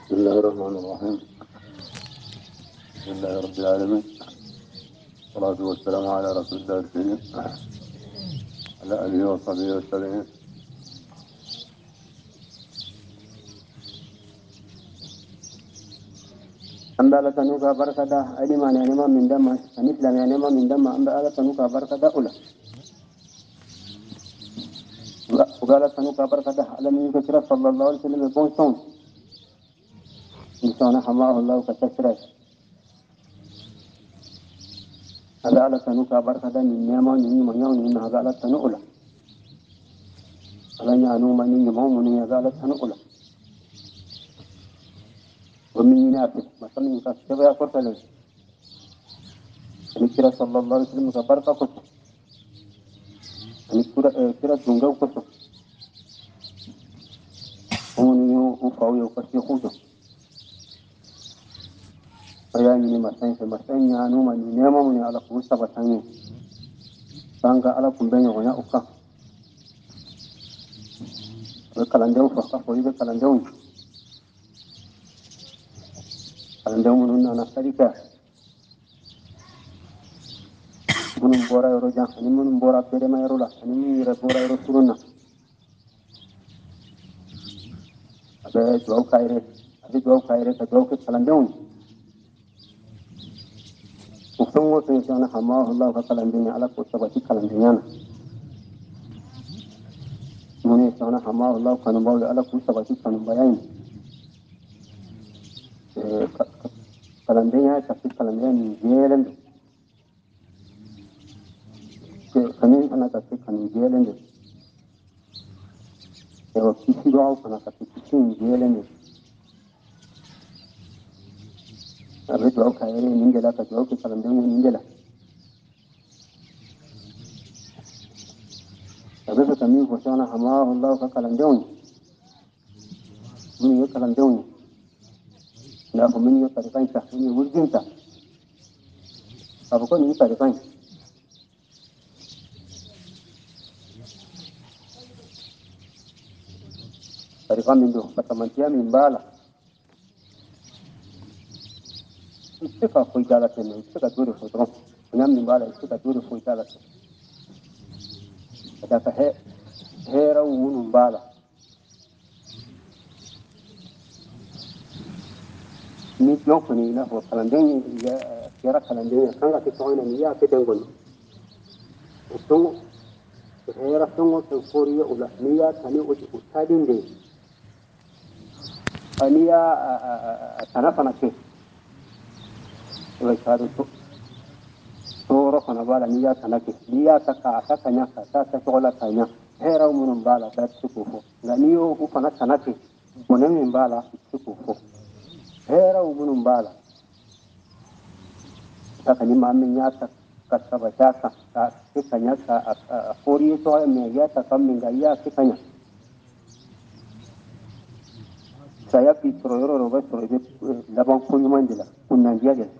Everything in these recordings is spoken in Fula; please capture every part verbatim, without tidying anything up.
بسم الله الرحمن الرحيم. الحمد لله رب العالمين، والصلاة والسلام على رسول الله الكريم على آله وصحبه وسلم. anda ala tanuka barkada adi mane anema mindama anis la anema mindama anda ala tanuka barkada ula ugala tanuka barkada ala min kira sallallahu alaihi wasallam bon son insana hama Allah ka tasra ada ala tanuka barkada ni nema ni manyaw ni na ala tanu ula ala nya anu mani ni mo ni ala tanu ula ومن ينافس مثلا يكسب يا فرسل نكرة صلى الله عليه وسلم كبركة كتب نكرة كرة دونغو كتب ونيو وفاو يوكسي خوجو فياني مسين في مسين يانو من ينام من على فوسا بساني سانغا على كمبين ونا أوكا وكالندو فقط فويد كالندو كالندو من أنا سريكا منum bora yoro jang ani munum bora pere ma yoro la ani mi re bora yoro suruna abe jauh kaire abe jauh kaire ka jauh ke kalandong usung wo se sana hama Allah ka kalandong ala ko sabati kalandong muni sana hama Allah kan bawo ala ko sabati kan bayan kalandong ya ka kalandong ni jelen ke kanin ana ka kan jelen Ewa kisi doa kana kati kisi njele ni. Abe doa kaya ni ninjela ka doa ki kalandeng ni ninjela. Abe ka kami kusana hama Allah ka kalandeng. Mini ye kalandeng. Na ko mini ye tarikan ta, mini wurjin ta. Abu ko ni tarikan. Tarikan min do patamantia min bala. Istika koi jala tene, istika dure fotron. Nyam min bala istika dure koi jala tene. Ada ka he hera wunu bala. Ni jok ni na ho kalandeng ya kira kalandeng kanga ki toina ni ya ki tengon. Usung hera sungo te koriya ula niya tani uti utadin de. Aniya tanafana ke. Ula shadu to. Toro kana bala niya tanake. Niya taka ataka nya kata ta tola kanya. Hera umunum bala ta tukufo. Nga niyo ufana tanake. Bonemin bala tukufo. Hera umunum bala. Taka ni mami nya ta kasaba shaka ta kanya ta koriya to me ya ta kaminga ya kanya. Saya pitro yoro roba soro de labang kunyu mandila kunandia de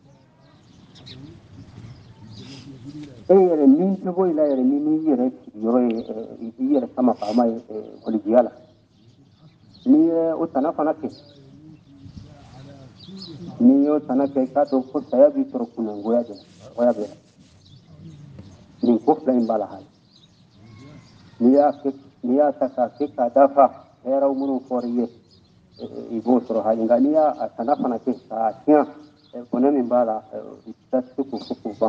eh yere min to boy la yere min yere yoro yere sama pama oligiala ni o tana fana ke ni o tana ke ka to ko saya pitro kunangoya de oya be ni ko fla imbala hal ni ya ke ni ya ta ka ke ka dafa era umunu foriye ibo soro halinga ni ya tana fana ke ka tia konen imbala itatu kufukuba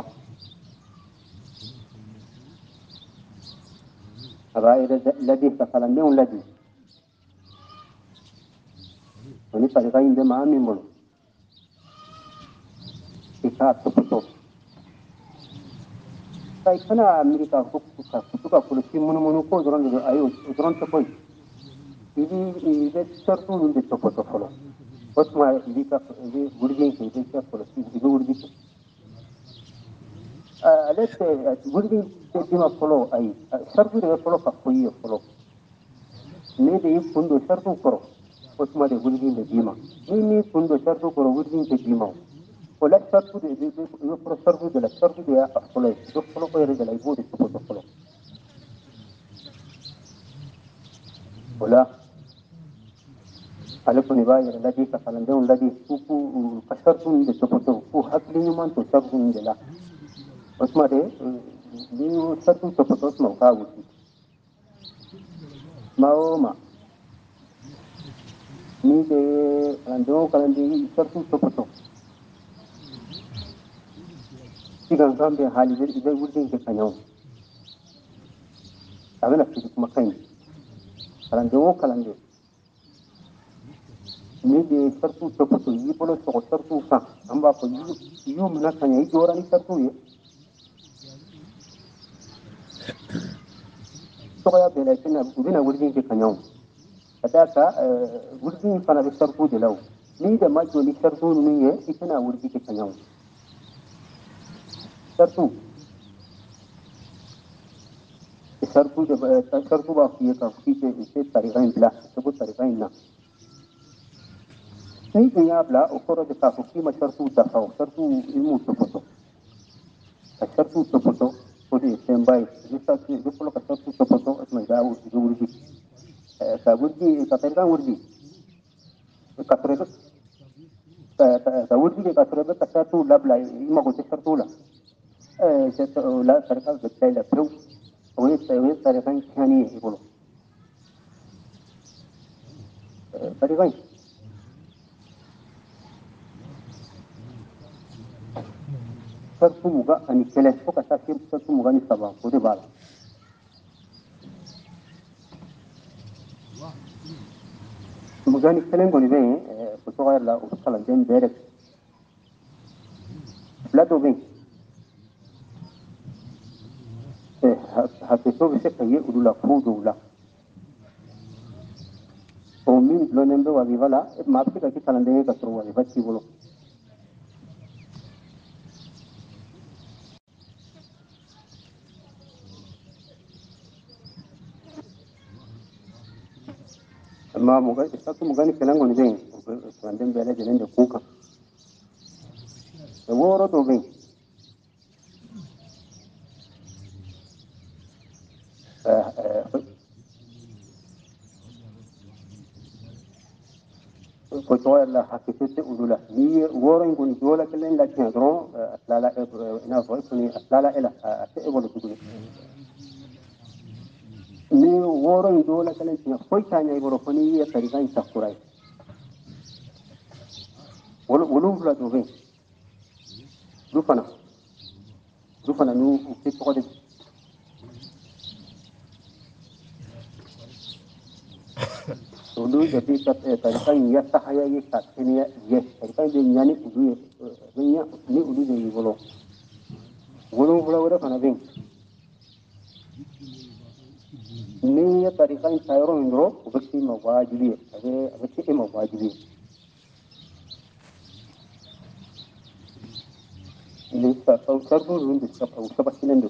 الرأي الذي تكلمناه الذي ونسأل غين دم عامين بلو كتاب تكتب فأنا أمريكا كتبك كتبك كل شيء منو منو كو درون أيو درون تكوي إذا إذا تشرتون عند تكتب فلو بس ما إذا كا إذا ورجين كي إذا كا فلو إذا ورجين أليس ورجين تجمع فلو أي شرط ده فلو كقوي فلو نيجي يكون شرط كرو Osma de Gulgin de Dima. Ini pun do sarto ko Gulgin de Dima. Ola sarto de de no pro sarto de la sarto de a pole. Do polo ko yere de la ibo de ko to polo. Ola alifuni ba yara ladi ka kalandon ladi ku ku kasartun da topoto ku hakli man to sartun da la osma de ni sartun topoto ma ka wuti ma ma ni de kalandon kalandi sartun topoto sigan gambe hali da idan wurin ke kanyo abana fi kuma kai kalandon kalande ni de sartun topoto yi bolo to sartun fa an ba ko yu yu mana kanya yi jora ni sartun ye soya bela kina bina wurin ke kanyo kadaka wurin fana da sartu da lau ni da ma joli sartu ni ye ikina wurin ke kanyo sartu sartu da sartu ba fiye ka fi ce ce tarihin bla sabu tarihin na ni din ya bla o koro da ka fi ma sartu da fa sartu ilmu topoto ka sartu topoto ko da sen bai ni sartu ni ko ka sartu topoto asma da wurin ka wurin ka tarihin wurin ka tarihin ka wurin ka tarihin ka sartu labla ima ko sartu la لا طريقة بالتالي برو وين وين طريقين ثانية يقولوا طريقين صرت مجا أني كله فوق أساسي صرت مجا نسبة كودي بالا مجا نكلم قولي بين بتوغير لا وصل عندهم دايركت لا دوبين هتشوف شيء يقولوا لا فود ولا ومين لو نمبر وظيفة لا ما بتيجي كي كلام كسر وظيفة تقولوا ما مجا صرت مجا نكلم قولي بين عندهم دايركت عندهم كوكا وورو دوبين فتوى الله حكيت أقول ني ورا يقول دولا كلين لكن درو لا لا إنا فويسني لا لا إلا أتقبل تقول ني ورا دولا كلين تنا فوي ثانية يقولوا فني هي طريقة يتفكرين ولو ولو بلا دوبين دوفنا دوفنا نو في تقعد ولو جدي طريقة يستحيا يكتني يه طريقة بينياني ولو بينيا ني ولو جي يقولوا ولو بلا ولا فنا بين نية طريقة سيرو إندرو وبكتي مواجبية أبي أبكتي مواجبية اللي سأصدر من السبب أو سبب سلندر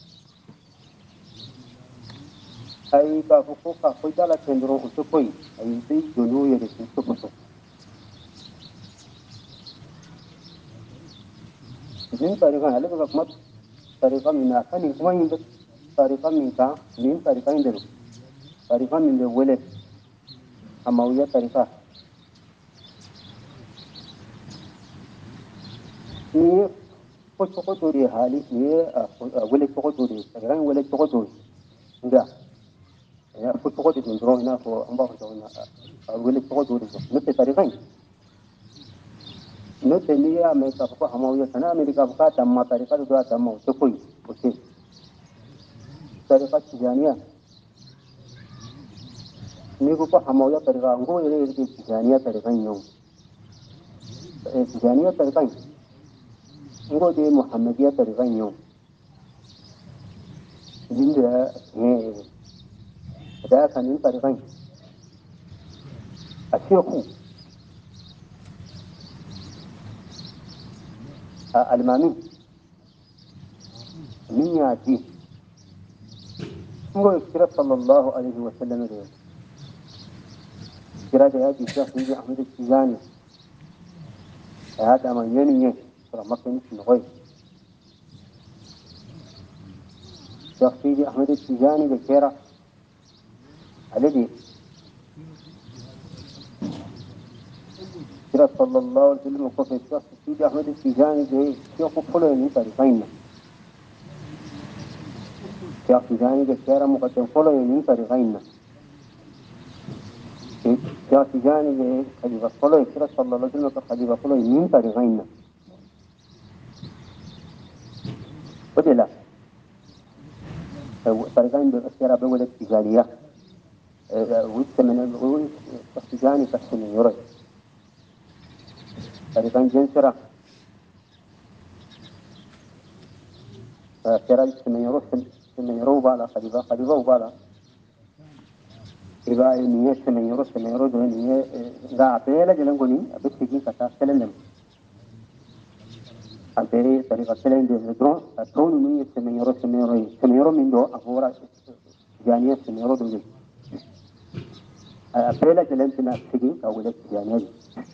أي كافوكو كافوي دالا تندرو وسكوي أي بي جنو يرسل سبتو من طريقة هلا بقى مت طريقة من أكان كما يندر طريقة من كا من طريقة يندرو طريقة من الولد أماوية طريقة ني ko ko dori hali ne wale ko dori ran wale ko dori nda ya ko ko dori ndro ina ko amba ko na wale ko dori no te tariqan no te ni ya me ka ko hamawiya sana amerika ka tamma tariqa do tamma to koi oke tariqa tijaniya ni ko ko hamawiya tariqa ngo ere ere tijaniya tariqan yo tijaniya tariqan ngo de muhammadiya tariqan yo jinda eh da kan in tariqan الشيخ المامي من ياتي نقول كرا صلى الله عليه وسلم اليوم كرا هذه الشيخ سيدي أحمد التجاني هذا من يني ترى ما كان اسمه غير الشيخ سيدي أحمد التجاني بكرا الذي kira sallallahu alaihi wasallam ko fe Cheikh Sidi Ahmed Tijani de Cheikh folo ni tariqaina Cheikh Tijani de kera muqaddam folo ni tariqaina Cheikh Tijani de khalifa folo kira sallallahu alaihi wasallam khalifa folo ni tariqaina ودلا tariqain de kera be wala tijaniya ويت من الغول Cheikh Tijani kasmin yore tariqain jensira kera من يروح من يروح على خليفة خليفة وبالا إذا نية من يروح من يروح ده نية لا أبيه لا جلنا قولي أبيه تيجي كتاع سلندم أبيه طريقة سلندم درون درون نية من يروح من يروح من يروح من دو أفورا جانية من يروح ده أبيه لا جلنا تنا تيجي كأوله جانية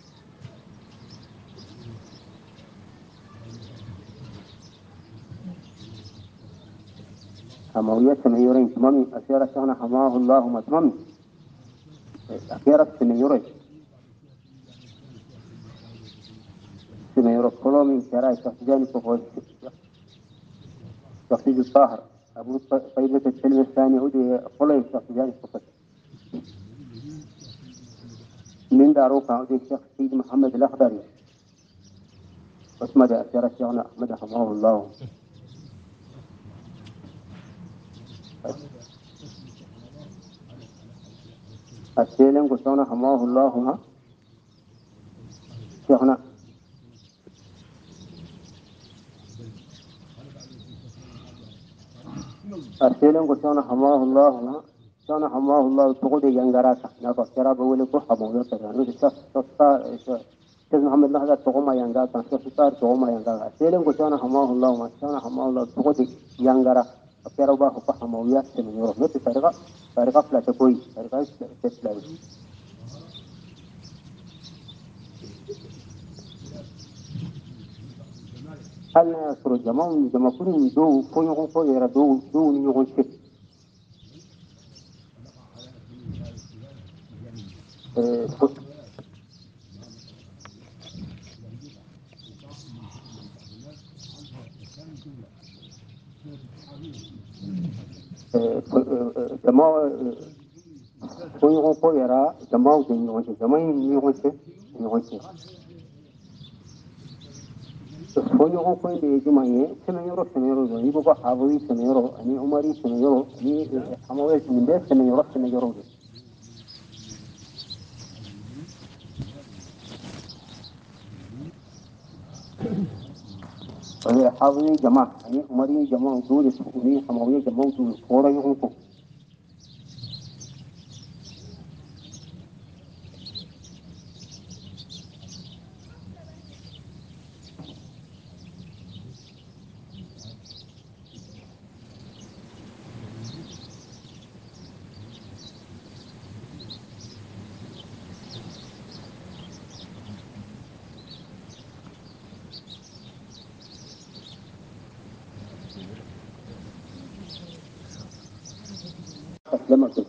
حماوية من يروح تمامي أسيرة كان حماه الله ما تمامي أخيرا من يروح من يروح كلهم من كراي شخصيان كفوز شخصية الطاهر أبو طيبة الكلمة الثانية ودي كلهم شخصيان كفوز من داروكا ودي الشيخ سيد محمد الأخضري اسمه ده أسيرة شيخنا أحمد حماه الله السيلم قلتنا حماه الله ما شيخنا السيلم قلتنا حماه الله ما شيخنا حماه الله تقول ينقراك نبى كرا بقول لك حماه ترى نقول شخص شخص شيخ محمد الأخضر تقوم ينقراك شيخ صار تقوم ينقراك السيلم قلتنا حماه الله ما شيخنا حماه الله تقول ينقراك كرا بقى حماه ياسم يروح نبي طريقة طريقة فلا تكوي طريقة تسلا هل سر جماعة جماعة كل دو كل يوم كل يرى دو دو يوم شيء جماعة كل يوم كل يرى جماعة يوم شيء جماعة يوم شيء يوم شيء كل يوم كل جماعة سميرو سميرو يبقى حاوي سميرو أني عمري سميرو أني حموي من ده سميرو سميرو أني حاوي جماعة أني عمري جماعة دول أني حموي جماعة دول فورا يوم كو لما كنت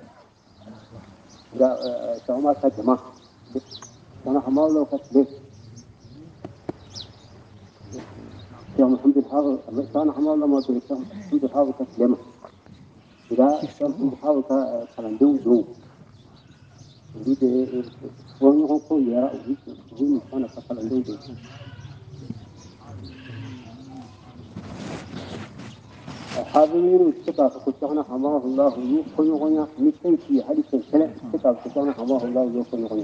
جاء سوما كجماعة أنا حماه لو كتبه يوم الحمد لله كان حماه لما تقول الحمد لله كتلمه إذا كان الحمد لله كلام دو وليد وين هو كل يرى وليد وين كان كلام دو حاضرين كتاب كتبنا حماه الله يكون غنى مثل في هذه السنة كتاب كتبنا حماه الله يكون غنى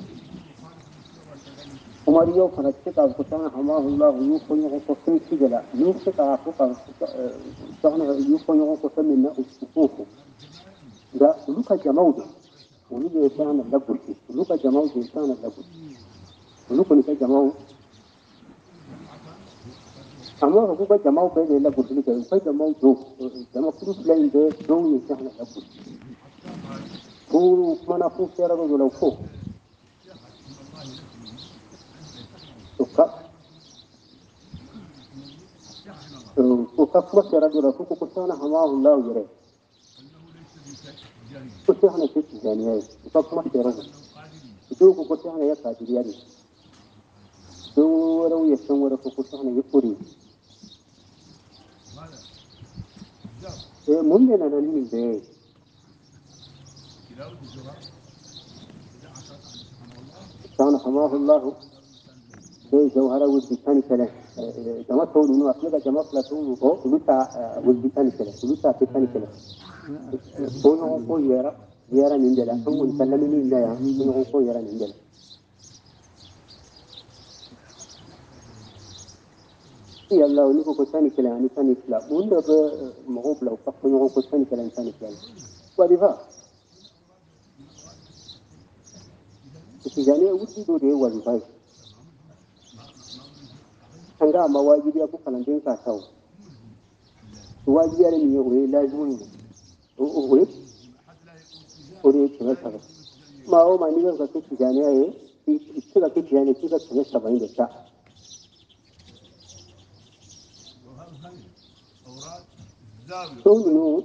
عمريو كانت كتاب كتبنا حماه الله يكون غنى كفين سجلا يكتب كتاب كتبنا يكون غنى كفين من أسفوفه ده لوك جماوده ولوك كان لبوسي لوك جماوده كان لبوسي ولوك نك جماو أما هو بقى جماو بين لبوسي لك بقى جماو دو جماو كل فلان ده دو يكان لبوسي هو ما نفوس يرى ولا فوق وكا وكا فوق يرى ولا فوق كتبنا حماه الله يرى كتبنا كتب يعني وكا فوق يرى دوك كتبنا يا كاتب يعني ولا ويسون ولا فكوسنا يقولي ممكن أنا نمي ده كان حماه الله في جوهرة ودي كله جماعة تقول إنه أصله جماعة لا تقول هو لوتا ودي كله لوتا في كله كونه هو يرى يرى نينجلا هم يكلمني إلا يا كونه هو يرى نينجلا يلا ونيكو كتاني كلا يعني ثاني كلا ولا بمغوب لو فقط يوم كتاني كلا ثاني كلا ولذا تجاني ودي دوري ولذا أنجا ما واجبي أبو فلانتين كاسو واجبي أنا ميوه لازمني وهو وهو كذا كذا ما هو ما نيجا كتير تجاني أيه كذا كتير تجاني كذا كذا سبعين دكتور سونو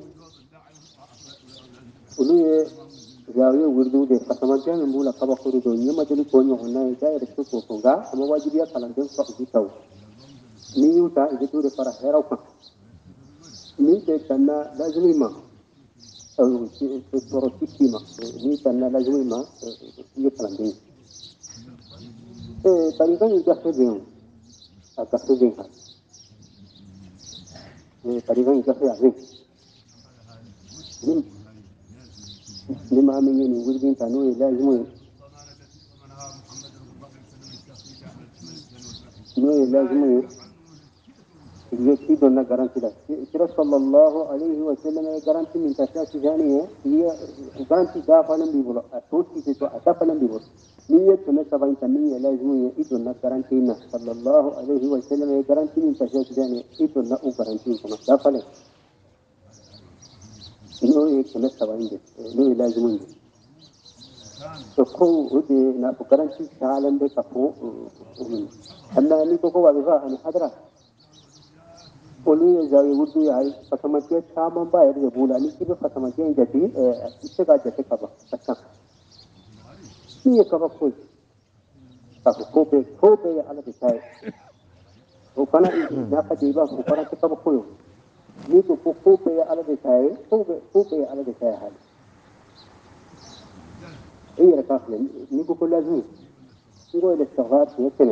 وليه جاوي وردو ده فسمانتين من بولا كبا خريدو يوم جلي كوني هنا إذا يرسل كوفونغا أما واجبيا فلانتين فوق جيتاو ميو تا إذا توري فرا هيراوكا مي تنا لازم ما أو تورو تيما مي تنا لازم ما يفلانتين إيه تريكا يجسدين أكسدين إيه تريكا يجسدين لما من يقولين كانوا لازم نو لازم يكيدون جرانتي لا كرا صلى الله عليه وسلم جرانتي من تشاش جانية هي جرانتي دافعنا بيبلا أتوتي تتو أتفعنا بيبلا نية كنا سبعين تمنية لازم يكيدون جرانتينا صلى الله عليه وسلم جرانتي من تشاش جانية يكيدون أو جرانتي كنا دافعنا نو كنا سبعين نو لازم تكو ودي نأكلنتي شعلا بكفو أما أني تكو وظيفة أنا حضرة قولي زاوية ودو يهاي فتمتية شاما باير يقول أني كيف فتمتية جدي إستقا جدي كبا بسا نية كبا كوي كفو كوبي كوبي على بساي وكنا ناقا جيبا وكنا كبا كوي نيتو كوبي على بساي كوبي كوبي على بساي هاي إيه ركافلين نيكو كل لازم نقول الاستغفار في السنة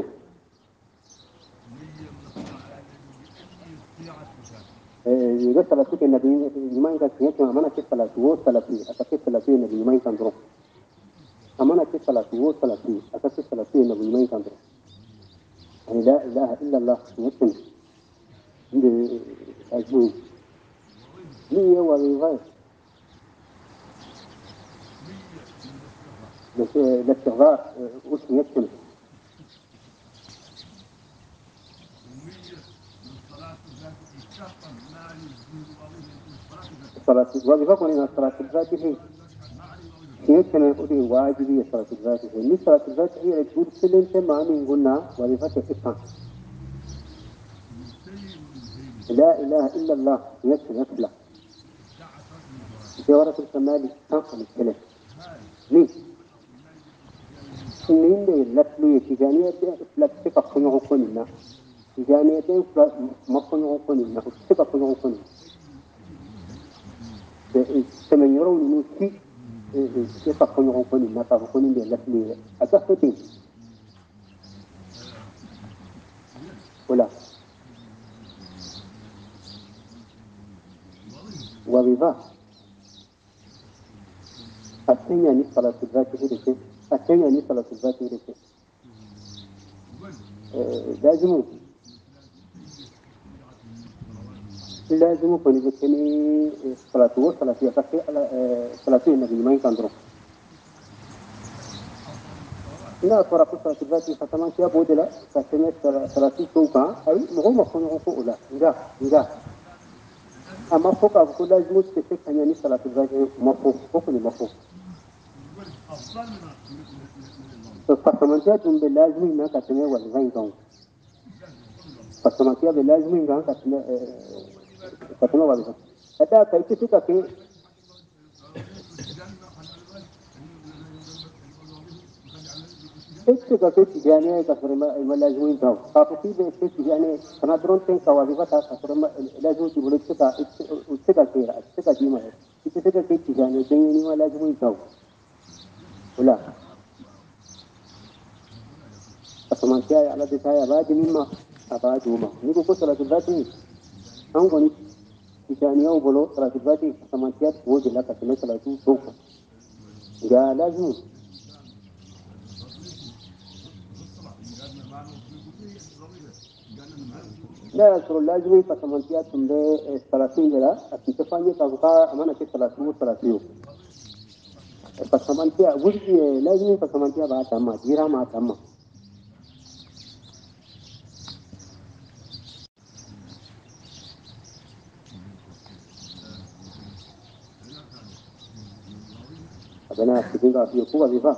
إذا ثلاثة النبي يمين كان سنة أمانة كثلاثة وثلاثين أكثر ثلاثين النبي يمين كان درو أمانة كثلاثة وثلاثين أكثر ثلاثين النبي يمين كان درو يعني لا إله إلا الله سنة عند أجمعين ليه وظيفة الاستغفار وش يكتب الصلاة وظيفة من الصلاة الفاتحة هي كنا نقول واجبية صلاة الفاتحة من صلاة الفاتحة هي تقول سلم ما من قلنا وظيفة الإسلام لا إله إلا الله يكفي يكفي جوارة الكمال تنقل الكلام ليه؟ سنين لي لفلوية تجانية لفلك قنوع قننا تجانية مقنوع قننا لفلك قنوع قننا سمن يرون نوتي كيف قنوع قننا فقنين لي لفلوية أتفتين ولا وظيفة الثانية نصلاة الذات هي الثانية نصلاة الذات هي لازم لازم يكون يجتني صلاة وصلاة فيها بس صلاة النبي ما يكندرو لا فرق صلاة الذات فتمان كيا بودلا فتمان صلاة سوكا أي مو مفهوم هو لا إذا إذا أما فوق أبو لازم تفك أن صلاة الذات مفهوم فوق المفهوم فتمان كيا جنب لازم إنك تسمع والغين كون فتمان كيا بلازم إنك تسمع فتمان والغين هذا كيف تفكر اتكا كتي جاني كسر ما ما لازمين تاو كافي بكتي جاني كنا درون تين كوابي بتا كسر ما لازم تقول اتكا اتكا كيرا اتكا ديما اتكا كتي جاني ديني ما لازمين تاو ولا كمان كيا على دتايا بعد مما أبعد وما نيجو كسر الذاتي أنغني إتاني أو بلو صلاة الذاتي كمان كيا وجه لك كمان صلاة توك يا لازم لا يصير لازم كمان كيا تملي ثلاثين جلا أتفاني كذا أمانة ثلاثين وثلاثين كمان كيا وجه لازم كمان كيا بعد تما جيرا ما تما أنا كتير في كوبا بيفا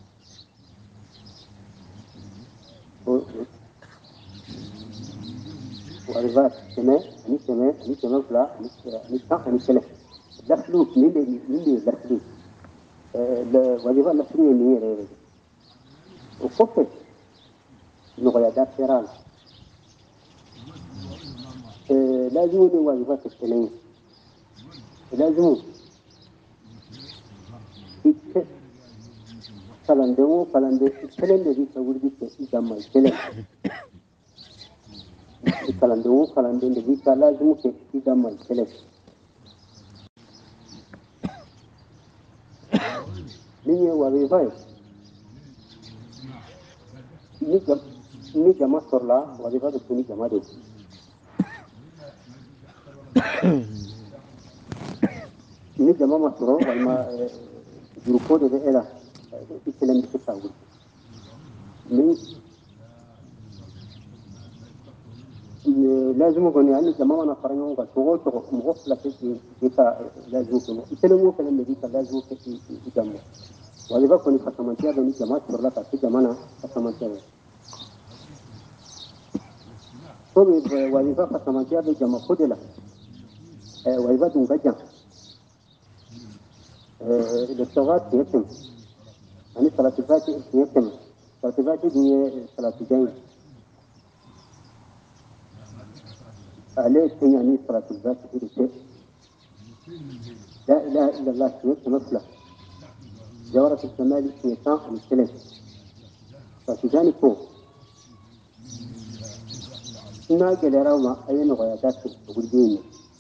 وأربعة سنة أني سنة أني سنة فلا أني أني كم أني كله دخلوا من من دخلوا وظيفة لخلوا إني رأي وقفت نقول هذا سيران لازم إني وظيفة السنين لازم إيش كلام دمو كلام ده كلام ده بيسوي بيسوي جمع كلام كلام دمو كلام ده بيسوي لازم كي جمع كلام ليه وظيفة ini jam ini jama sorla wadifa de kuni jama de ini jama masoro walma grupo de era ikelem de tawu ni لازم يكون يعني جماعة نفرين وقت شغل شغل مغفلة في بيتا لازم يكون يكلموا كلام بيتا لازم يكون يجمع وإذا كوني كسمانتيا بني جماعة شغلة كسي جماعة كسمانتيا تومي وإذا كسمانتيا بني جماعة كودلا وإذا دون بجام الاستغاث يتم يعني صلاة الفاتحة يتم صلاة الفاتحة دي صلاة الجين عليه يعني صلاة الفاتحة دي لا إله إلا الله يتم مثله جوارة الكمال سيطان الكلم فسجاني فوق إنا جل روما أي نغيادات الوالدين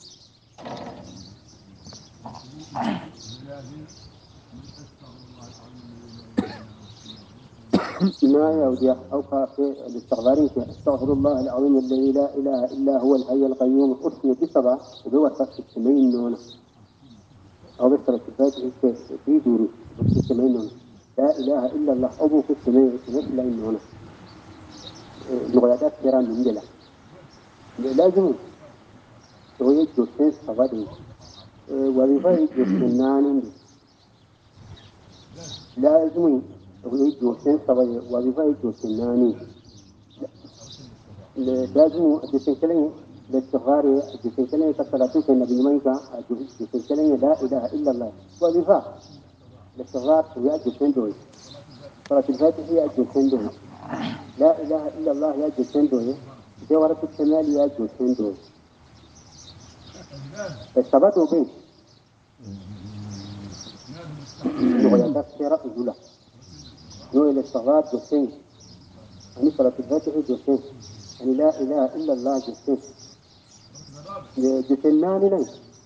إنا يوديا أو في الاستغفارين استغفر الله العظيم الذي لا إله إلا هو الحي القيوم أسمي بسبع ودور تحت السمين نونا أو بسرة الفاتحة في دوري في السمين نونا لا إله إلا الله أبو في السمين مثل إنه هنا نغيادات كرام من جلا لازم ويجو سنس فغادي وظيفة يجو سنان لازم ويجو سنس فغادي وظيفة يجو سناني لازم جسنكلين للصغار جسنكلين كثلاثين كالنبي ميكا جسنكلين لا إله إلا الله وظيفة للصغار ويا جسندوي صلاة الفاتحة يا جسندوي لا إله إلا الله يا جسندوي جوارة الكمال يا جسندوي الثبات بين نغيادات سيرة أجولة نوع الاستغفار جسين يعني صلاة الفاتحة جسين يعني لا إله إلا الله جسين جسنان لين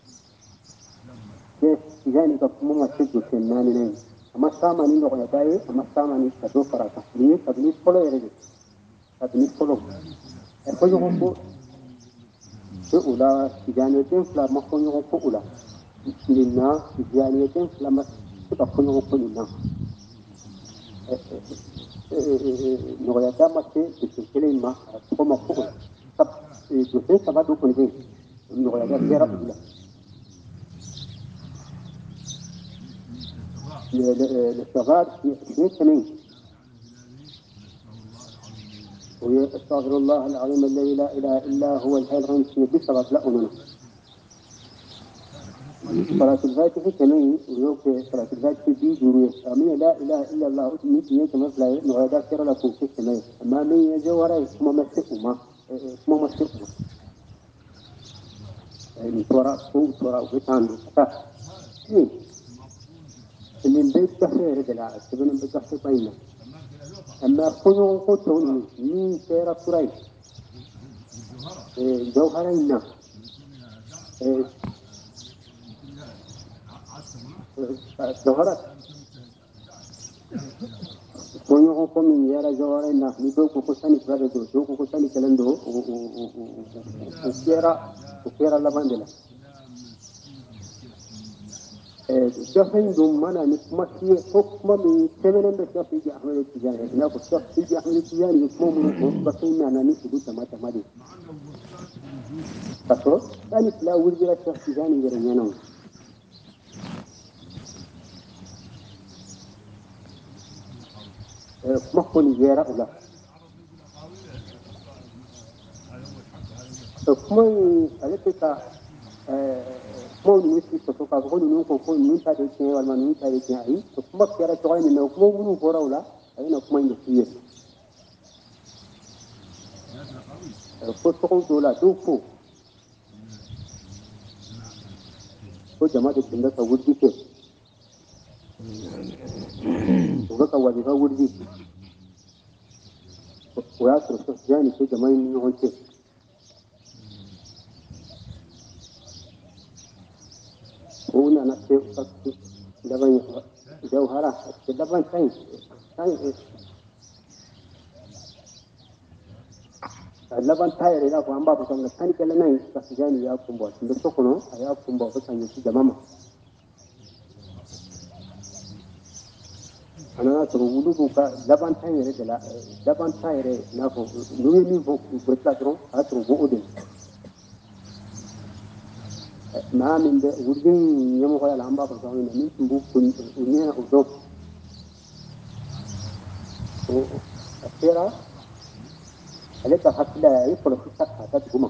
كيف يعني كم ما تجد جسنان لين أما سامعني نغياداي أما سامعني كدو فراتا ليه تبنيت كله يرجع تبنيت كله أخوي يقول أولا تجانيتين فلا ما كون يقول أولا لنا تجانيتين فلا ما تكون يقول لنا نغياتا ما تي تكلين ما كم فوق سب جسين سبعة دو كنتين نغياتا كيرا أولا الاستغفار في سنين ويستغفر الله العظيم الذي لا إله إلا هو الحي القيوم بسبب لا أننا صلاة الفاتحة كمان ويوك صلاة الفاتحة دي جوري أمين لا إله إلا الله أتمنى تيجي كمان فلا نغدا كرا لكم في كمان أما مين يجورا كم مسكوا كم مسكوا يعني تورا كم تورا وبتاندو كذا إيه اللي بيت كفير دلا تبين بيت كفير باينا أما كنوا كتوني مين كرا كراي جوهرين جوهرات كونيو كومي يارا جوهرين نيدو كوكوساني فرادو دو كوكوساني كلندو وكيرا وكيرا لباندلا جافين دوم مانا نسمسي حكم من ثمن بس في أحمد التجاني هناك الشخص في أحمد التجاني يسمون من بسين أنا نسيب تما تمادي تصور يعني لا ولد لا الشخص التجاني يرنيانو مخون زيارة ولا كمان ألتك كمان نسي تسوق كمان نوكو كمان نوتا دكتور ولا نوتا دكتور أي كمان كيرا شوي منه كمان منو فورا ولا أي نكمان يسير كتكون دولا دوكو كو جماعة الجنة سوودي كه وقت واجبها ودي ويأثر الشخصيان في جماعة منهم كه هنا نفسه أكتر لبن جوهرة لبن ثاني ثاني لبن ثاير إذا كان بابا كمان ثاني كلا ناي كسجاني يأكل بوس بسكونه يأكل بوس ثاني في جماعة أنا أترو ولوكا لبن ثاير إذا لبن ثاير نافو نويني بوك بتلاقيه أترو بودين ما من ده ودين يوم قال العم بابا كمان من تبوك ونيا ودوك وأخيرا أليك حتى يدخل في السقف هذا تقوم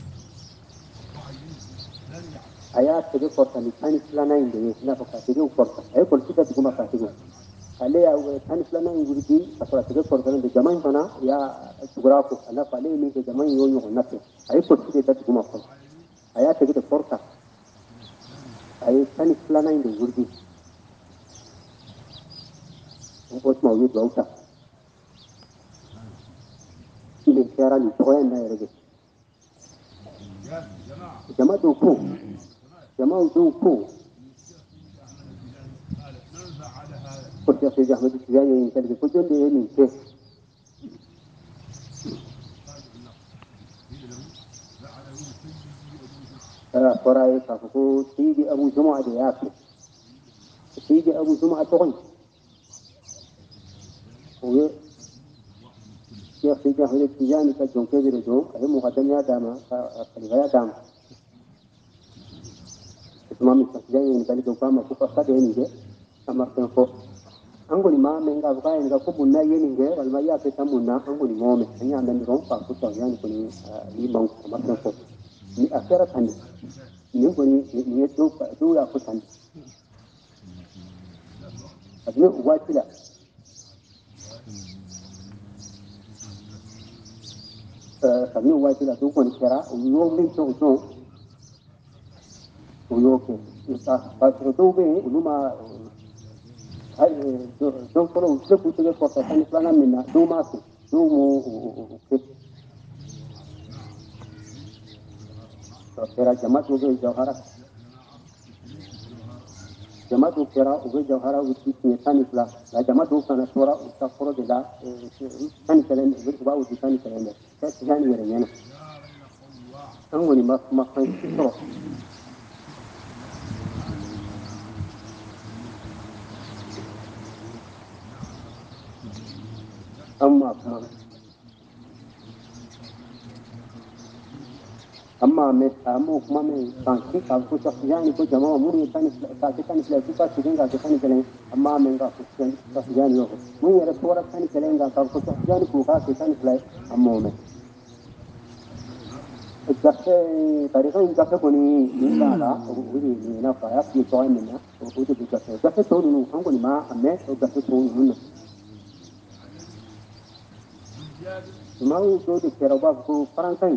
آيات تجي فرصة لثاني فلانا يندي نافق تجي فرصة أي كل شيء تقوم كاتيجو عليه أو ثاني فلانا يقولي أصلا تجي فرصة من الجماعة هنا يا تجرافو أنا فعليه من الجماعة يوم يوم نفسه أي كل شيء تقوم فرصة آيات تجي فرصة أي ثاني فلانا يندي يقولي وقت موجود وقتها إلى كيرا لتوين لا يرجع جماعة دوكو جماعة دوكو كنت في جهة التجارة يمكن كنت عندي من كيف فراي كافو تيجي أبو جمعة دياك تيجي أبو جمعة تغني ويا يا في جهة التجارة كجون كبير جو هي مقدمة داما خليها داما اسمه من التجارة يمكن جو كام أكو فقط هنيه أما كنفو angoni ma menga buka enga ko bunna yeni nge wal ma ya ke tamunna angoni ngome anya ndan ron pa ko to yani ko ni li mang ma tan ko ni akara tan ni ko ni ni do do ya ko tan adne watila eh kami watila do ko ni kera yo min to to yo ko ita pa to do be uluma هاي دو كلو سلبوا تجي فرصة ثانية فلان منا دو ماسو دو مو كيف كرا جماعة وجه جوهرة جماعة وكرا وجه جوهرة وتي ثاني فلان لا جماعة دو كنا شورا وتفكروا بلا ثاني كلام وجه وجه ثاني كلام ثاني يرينا أموني ما ما كان يسرو أما كمان أما مس أما كما من كان كي كان كوشا يعني كو جماعة موري ثاني ثاني ثاني فلا كوشا تجين كان ثاني كلام أما من كان كوشا يعني يوم مين يرى صورة ثاني كلام كان كان كوشا يعني كوكا ثاني فلا أما من gafe tariqa in gafe koni ninga la uri ni na fa ya ki to ni na uri de gafe gafe to ni han koni ma ame gafe to ni na ma u to de kera ba ko farankai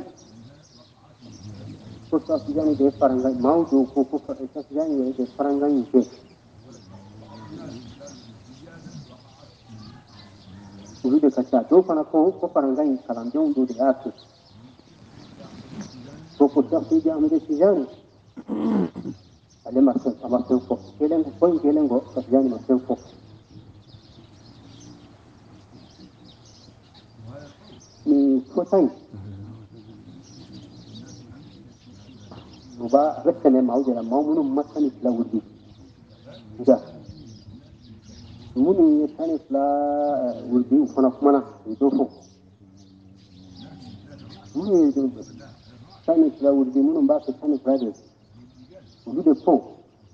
ko sa sijani de farankai ma u do ko ko sa sijani de farankai ke uri de kacha do fana ko ko farankai kalam do do de ake ko ko sa sijani de sijani ale marsen amarsen ko kelen ko koy kelen go kasjani marsen ko ni fotai uba rekene mawjala mawmunu matani la wudi ja munu yetani la wudi fana kumana do fo munu tani la wudi munu ba ke tani frade wudi de fo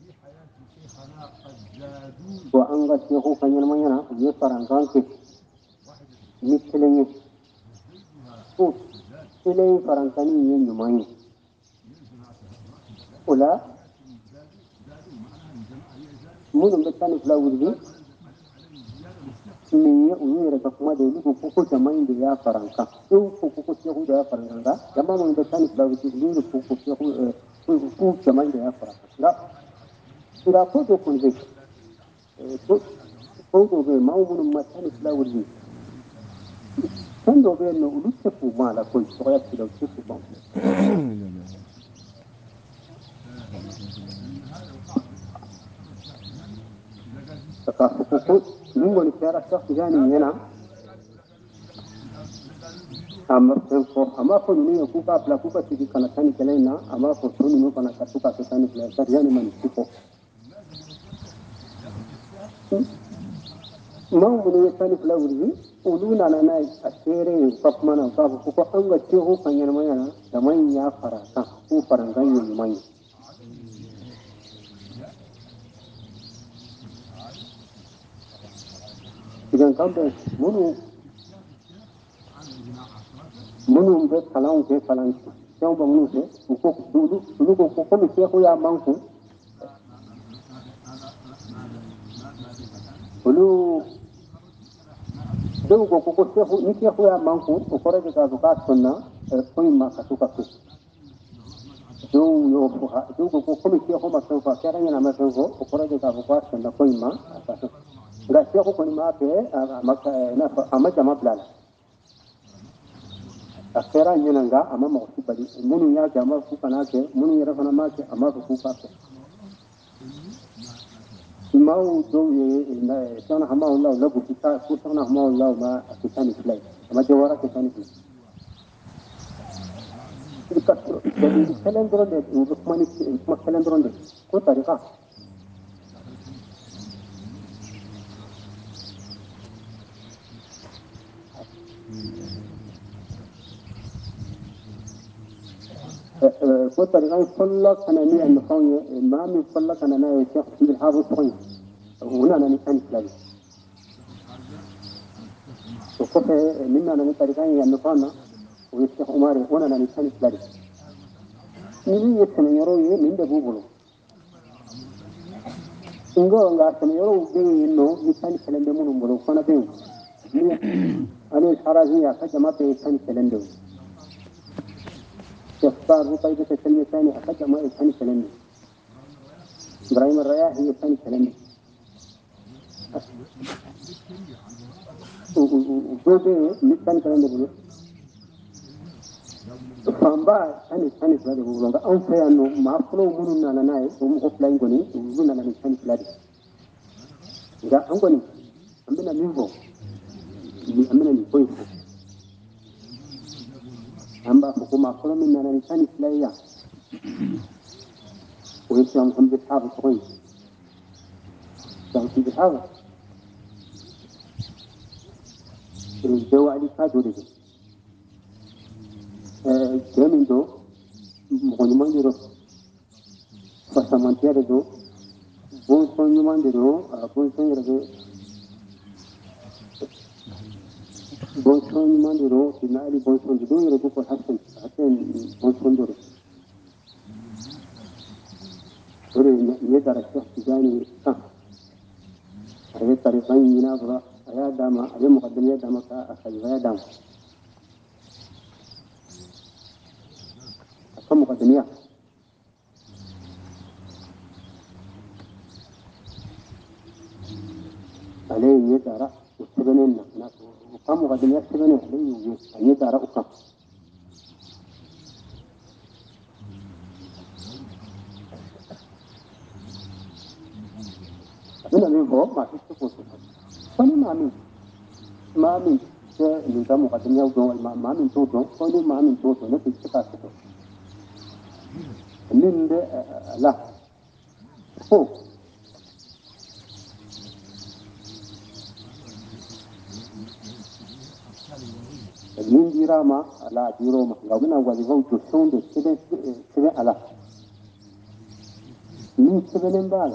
ko anga ce ko kanyal manyana ye farangan ke ni kelenye ko kelenye farankani ye nyumani ola munum betani flawurdi ni uyu reka kuma de lugo koko jamain de ya faranka eu koko ko ce da ya faranka jama mun betani flawurdi ni koko ce ko ko jamain de ya faranka la ira ko do kun he ko ko do be mawmunum matani flawurdi quando vedono un luce mala con il progetto del stesso mondo. Perché lungo il chiara sta figani yana amar tempo amar ko ni ku ka pla ku ka tigi kana tani kelena amar ko to ni kana ka ka tani pla ka yani man tipo mau mun tani pla wuri uluna na na asere kap mana ka ko ko anga ce ho kan yana mana da man ya faraka ko farangan yin mai idan kan da munu munu be kalan ke kalan sai ba munu se ko dulu dulu ko ko mi ce ko ya manku dulu dulu ko ko ce ko ni ce ko ya manku ko kore da ka sunna ko ma ka to ka to do yo do ko ko mi ce ko ma so fa kera yana ma so ko kore da ka sunna ko ma ka to ga ce ko ko ma be na amma jama blala akera nyina nga ama ma ku bari munu ya jama ku kana ke munu ya rafana ma ke ama ku ka ke mau do ye na sana hama Allah la ku ta ku sana hama Allah ma kitani play ama jawara kitani play ka jadi kalendro de ku mani ku kalendro de ko tarika ko tarika sallah kana ni an khawye ma min sallah kana na ya shaykh bil hafiz khawye هنا أنا نكان فلان وقف منا أنا نترجع النقامة ويشتخ أماري هنا أنا نكان فلان من يسمى يروي من ده بقوله إنجو أنجا سمى يروي بين إنه نكان فلان ده منهم بلو فانا بين أنا الحرازية أخذ ما بيكان فلان ده يختار رطيب تسلمي ثاني أخذ ما يكان فلان ده إبراهيم الرياحي يكان فلان ده وجوده مثال كلام ده فامبا ثاني ثاني فلان ده بقوله أن في أنه ما فلو منو نانا ناي هم أفلاين كوني ومنو نانا ثاني فلان ده إذا أنكوني أمبنا مينفو أمبنا مينفو أمبا فكو ما فلو من نانا ثاني فلان يا ويسلم هم بيتحاب صغير يسلم هم بيتحاب الجو علي كادو ليه جميل دو مغنمان دو فسمانتيا دو بون سونيمان دو بون سونير دو bonson mandiro tinali bonson do yoro ko hasen hasen bonson do ore ne dara ko tijani kan aye tariqan yina bra aya dama aye muqaddamiya dama ka akaya dama akam muqaddamiya ale ne dara utbenen na akam muqaddamiya tbenen ale aye dara ukam ina ne go ma su ko su koni mami mami ke ni ta muqaddamiya go ma mami to to koni mami to to ne ki ka to ninde la ko nindi rama ala diroma ngawina wali vauto sonde sebe sebe ala ni sebe nembala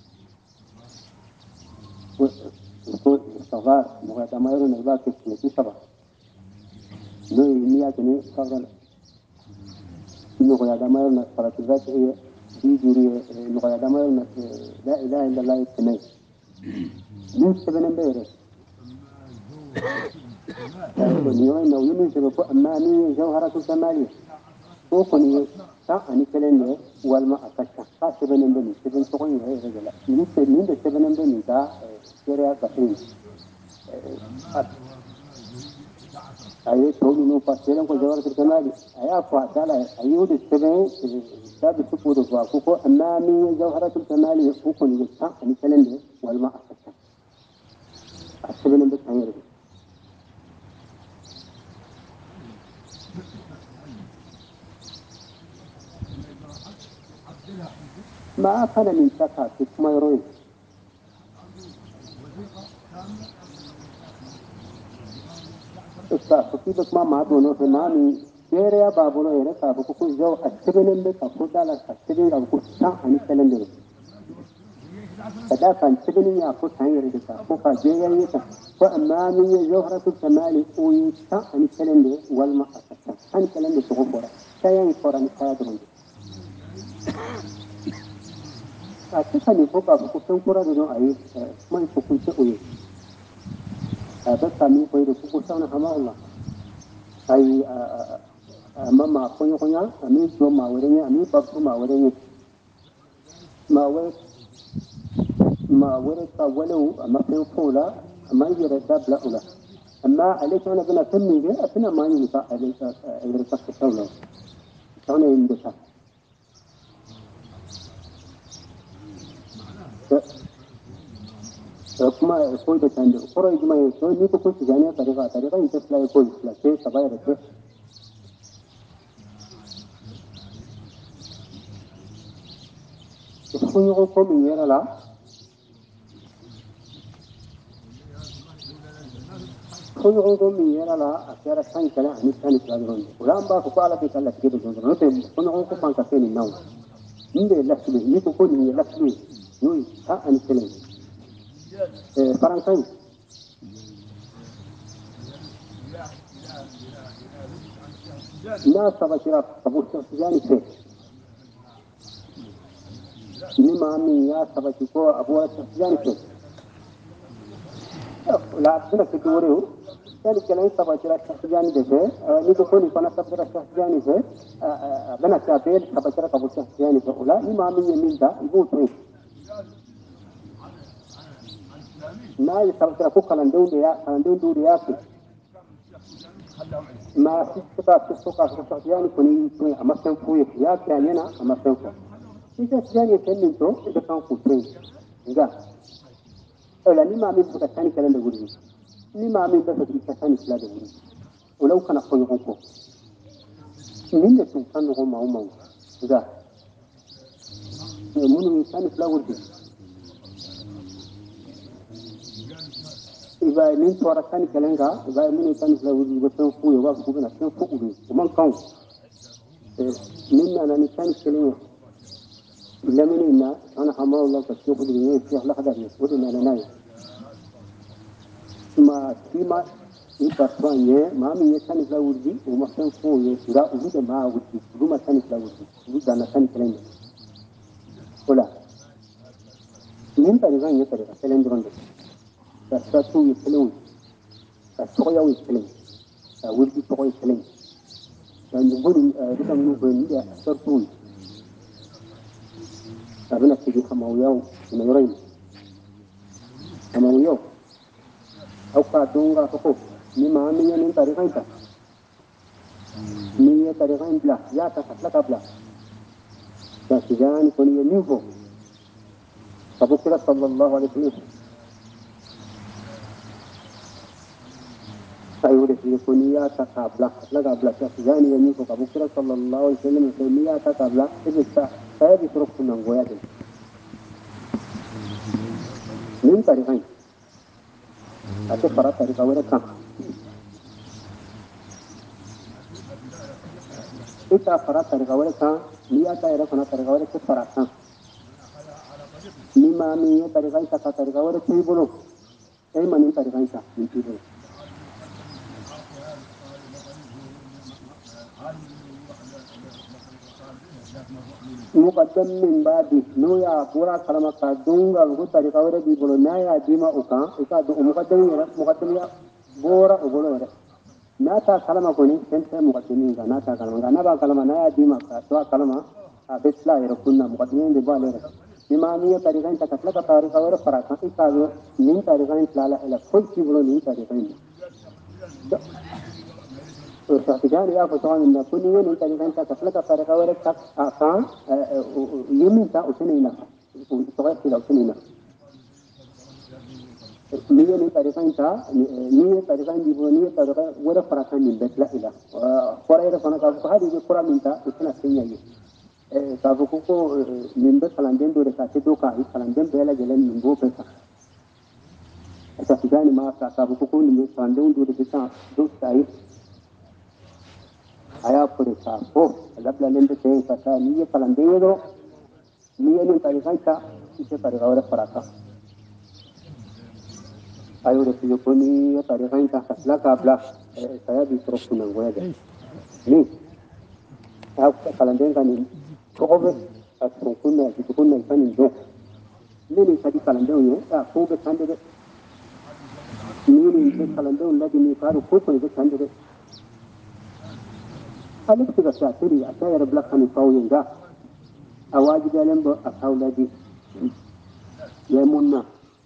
ko sagar mo ta mayro ne ba ke ki saba no ni ya ne sagar no ko ya da mayro na salatu zat e di juri no ko ya da mayro na la ilaha illa allah itnai ni sebe nembere ko ni yo no yuni sebe ko amma ni jawharatu kamali ko ko ni ta ani kelende walma akasha ka sebe nembeni sebe to ko ni regala ni se ni de sebe nembeni ta kere ka tin aye tawni no pasere ko jawharatu kamali aya fa dala ayu de sebe sabi supu do ko ko amma ni jawharatu kamali ko ko ni ta ani kelende walma akasha sebe nembe tangere ما كان من سكا في كميروي استا كتبت ما ما دونو في مامي كيريا بابولو يرى كابو كو جو اشبنن بك كودالا اشبنن كابو كتا اني كلندو فدا كان شبنن يا كو تان يرى دكا كو كا جيا يتا فامامي جوهرة الكمال ويتا اني كلندو والما اسكا اني كلندو تغفر كاين قران كادرون Atika ni ko ba ko san kura da ai mai ko kun ce oye a da sami ko da ku san hama Allah ai amma ma ko yo konya ami jo ma wore ni ami ba ko ma wore ni ma wore ma wore ka walau amma sai ko la amma yira da bla ula amma alai kana bana tanni ga tana ma ni ka alai ka alai ka ka tauna tauna inda ta kuma ko da tanda ko rai kuma to ni ko ko tijani ka riga ka riga ita sai ko la sai ka bayar da ko ni ko min yara la ko ni ko min yara la a kira kan kala ani kan ka ron ulan ba ko ala ke kala ke don don te ko ni ko man ka sai ni nawo inde la su ni ko ko ni la su ni ta ani kele eh farankai na saba kira abu tijani ce ni mami ya saba ko abu tijani ce la tuna ke dore yani kala saba kira tijani de ce ni ko ni kana saba kira tijani ce bana ta be saba kira abu tijani ce ula ni mami ya min da ibu to na yi saba kira ko kalan dole ya kalan dole ya ce ma suka suka suka tijani ko ni a masan fuye ya kanyana a masan fuye ita tijani ce min to ita kan ku to ga ولا لما من بقى ثاني كلام ده لما من بس بقى ثاني كلام ده ولو كان أقول لكم من يسون كانوا هم هم ده من ثاني كلام ده إذا من صار ثاني كلام ده إذا من ثاني كلام ده بس هو يبغى يقول أنا كم فوق ده ومن كم من أنا ثاني كلام لمن إن أنا حمار الله كشوف ده يشوف لا حدا يقول إن أنا نايم ما فيما ibartoanye mami yesani la wurdi o ma fen fo ye sura u de ma wurdi u ma sani la wurdi u da na sani kelen ola min tari gan ye tari kelen dron de ta ta tu ye kelen ta to ya ye kelen ta wurdi to ye kelen dan ni buri da mu ko ni da sartu abena tigi xamaw na yoray xamaw yow aw ka donga ko ni ma mi ni tari gan ta ni tari gan bla ya ta la ka bla ta sigan ko ni ni ko Abu Bakar sallallahu alaihi wasallam ayo de ko ni ya ta ka bla la ka bla ta sigan ni ko Abu Bakar sallallahu alaihi wasallam ko ni ya ta ka bla ibta saya bi turuk nan goya de min tari gan ate para tari ka wara kan ita para tari ka wara kan ni ata era kana tari ka wara ke para kan ni ma mi tari ka ita ka tari ka wara ke bolo ai mani tari ka ita ni bolo muqaddam min badi no ya pura kalama ka dunga ko tari ka wara di bolo na ya dima uka ita do muqaddam ya muqaddam ya bora o bolo wara nata kalama ko ni sente muqaddimin ga nata kalama ga na ba kalama na ya dima ka to kalama a bisla ya kunna muqaddimin de bale imamiya tariqan ta katla ka tariqa wara faraka ita go nin tariqan lala ila kul ki bolo nin tariqan to sahtijani ya fatawa min kunni nin tariqan ta katla ka tariqa wara ka aka yemin ta usunina to ga usunina niye ni tariqan ta niye tariqan di bolo niye tariqa wara faraka min bisla ila qora ira fana ka hadi bi qura min ta usuna sinyaye sabu ko min be kalanden do ka te do ka i kalanden be la gelen min bo pesa ata fidani ma ka sabu ko ni min kalanden do de ta do sai aya pore sa ko labla lende te ka ta ni kalanden do ni ni tari kanka ite tari gawara faraka ayo de yo ko ni tari kanka la ka bla saya bi trofu na goya de ni ka kalanden kan ni ko be atro kunna ki kunna kan do nini kadi kalande o ya ko be kande de nini be kalande o ladi ni karu ko ko be kande de alik tiga sa tiri ata ya rabla kan fawyin da awaji dalen bo akawladi ya munna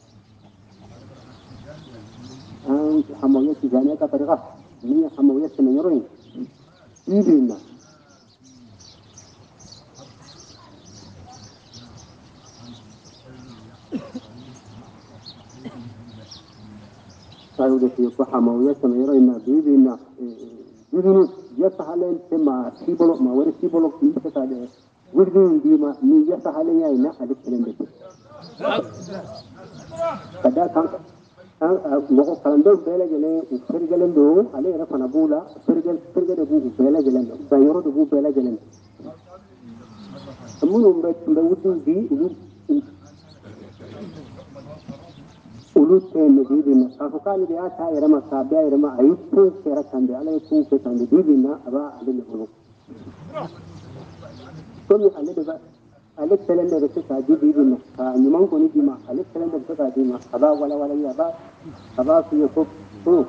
an hamoye ti jani ka tariqa ni hamoye ti nyoroyin ibina ayo de ko hamoye ti nyoroyin ibina ibinu yasahalen tema sibolo ma wari sibolo ni ta de wirgin dima ni yasahalen yayi na alik kelende kada kan logo kalando bele gele fergelen do ale ra fana bula fergel fergel bu bele gelen da yoro do bu bele gelen amunu mbe mbe wudu bi ulu ulu te ne bi bin ka ko kan ya ta ira ma ka ba ira ma ayu ko sera kan da ale ko ko kan bi bin na aba ale ne ulu to mi ale da ale kelende da ta ji bi bin ka ni man ko ni bi ma ale kelende da ta ji ma aba wala wala ya ba aba su ko to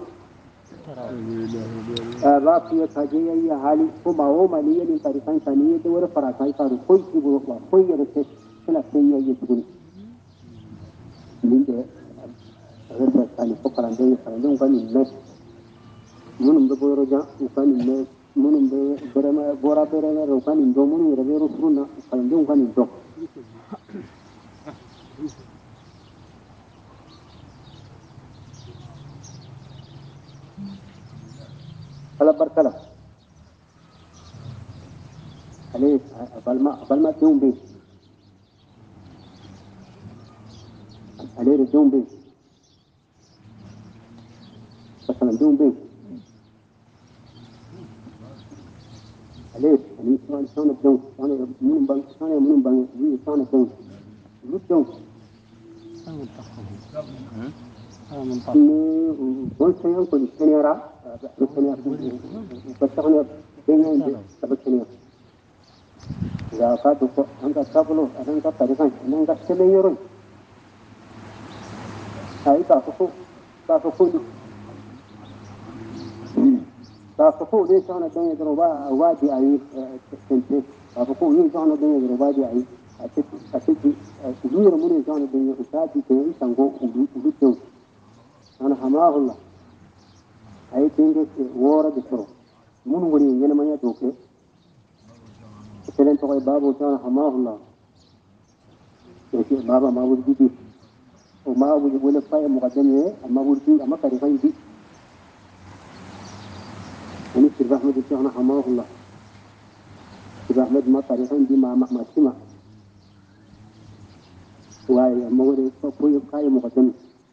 aba su ka je yayi hali ko ba o mali ne tarikan sani da wani farakai faru ko ki go ba ko ya rike kila sai yayi tukuni min da rasa sani ko karande karande kan ne munum da boro ja kan ne munum da berema bora berema ro kan do munum rebe ro sunna karande kan do kala barkala ale balma balma tumbe ale tumbe kasan tumbe ale ni san san don san mun bang san mun bang ni san don lu don ni bon sayan ko ni kenera ko kenera ko taxone bengen de kenera ya ka du ko anga kablo anga tarikan anga kele yoro ai ka ko ka ko ko ka ko ko de sana dan yoro ba wadi ai tente ka ko ko ni sana dan yoro ba di ai ati ati udu yoro mun sana dan yoro ta di ke sango udu udu to ana hamahullah ai dinge wora de so mun wori ngene manya doke kelen to babu sana hamahullah ke baba ma wuri di o ma wuri wala fay muqaddame amma wuri amma kari fay di ni sir ahmed sana hamahullah sir ahmed ma kari fay di ma ma sima واي أما ولي فوي قايم مقدم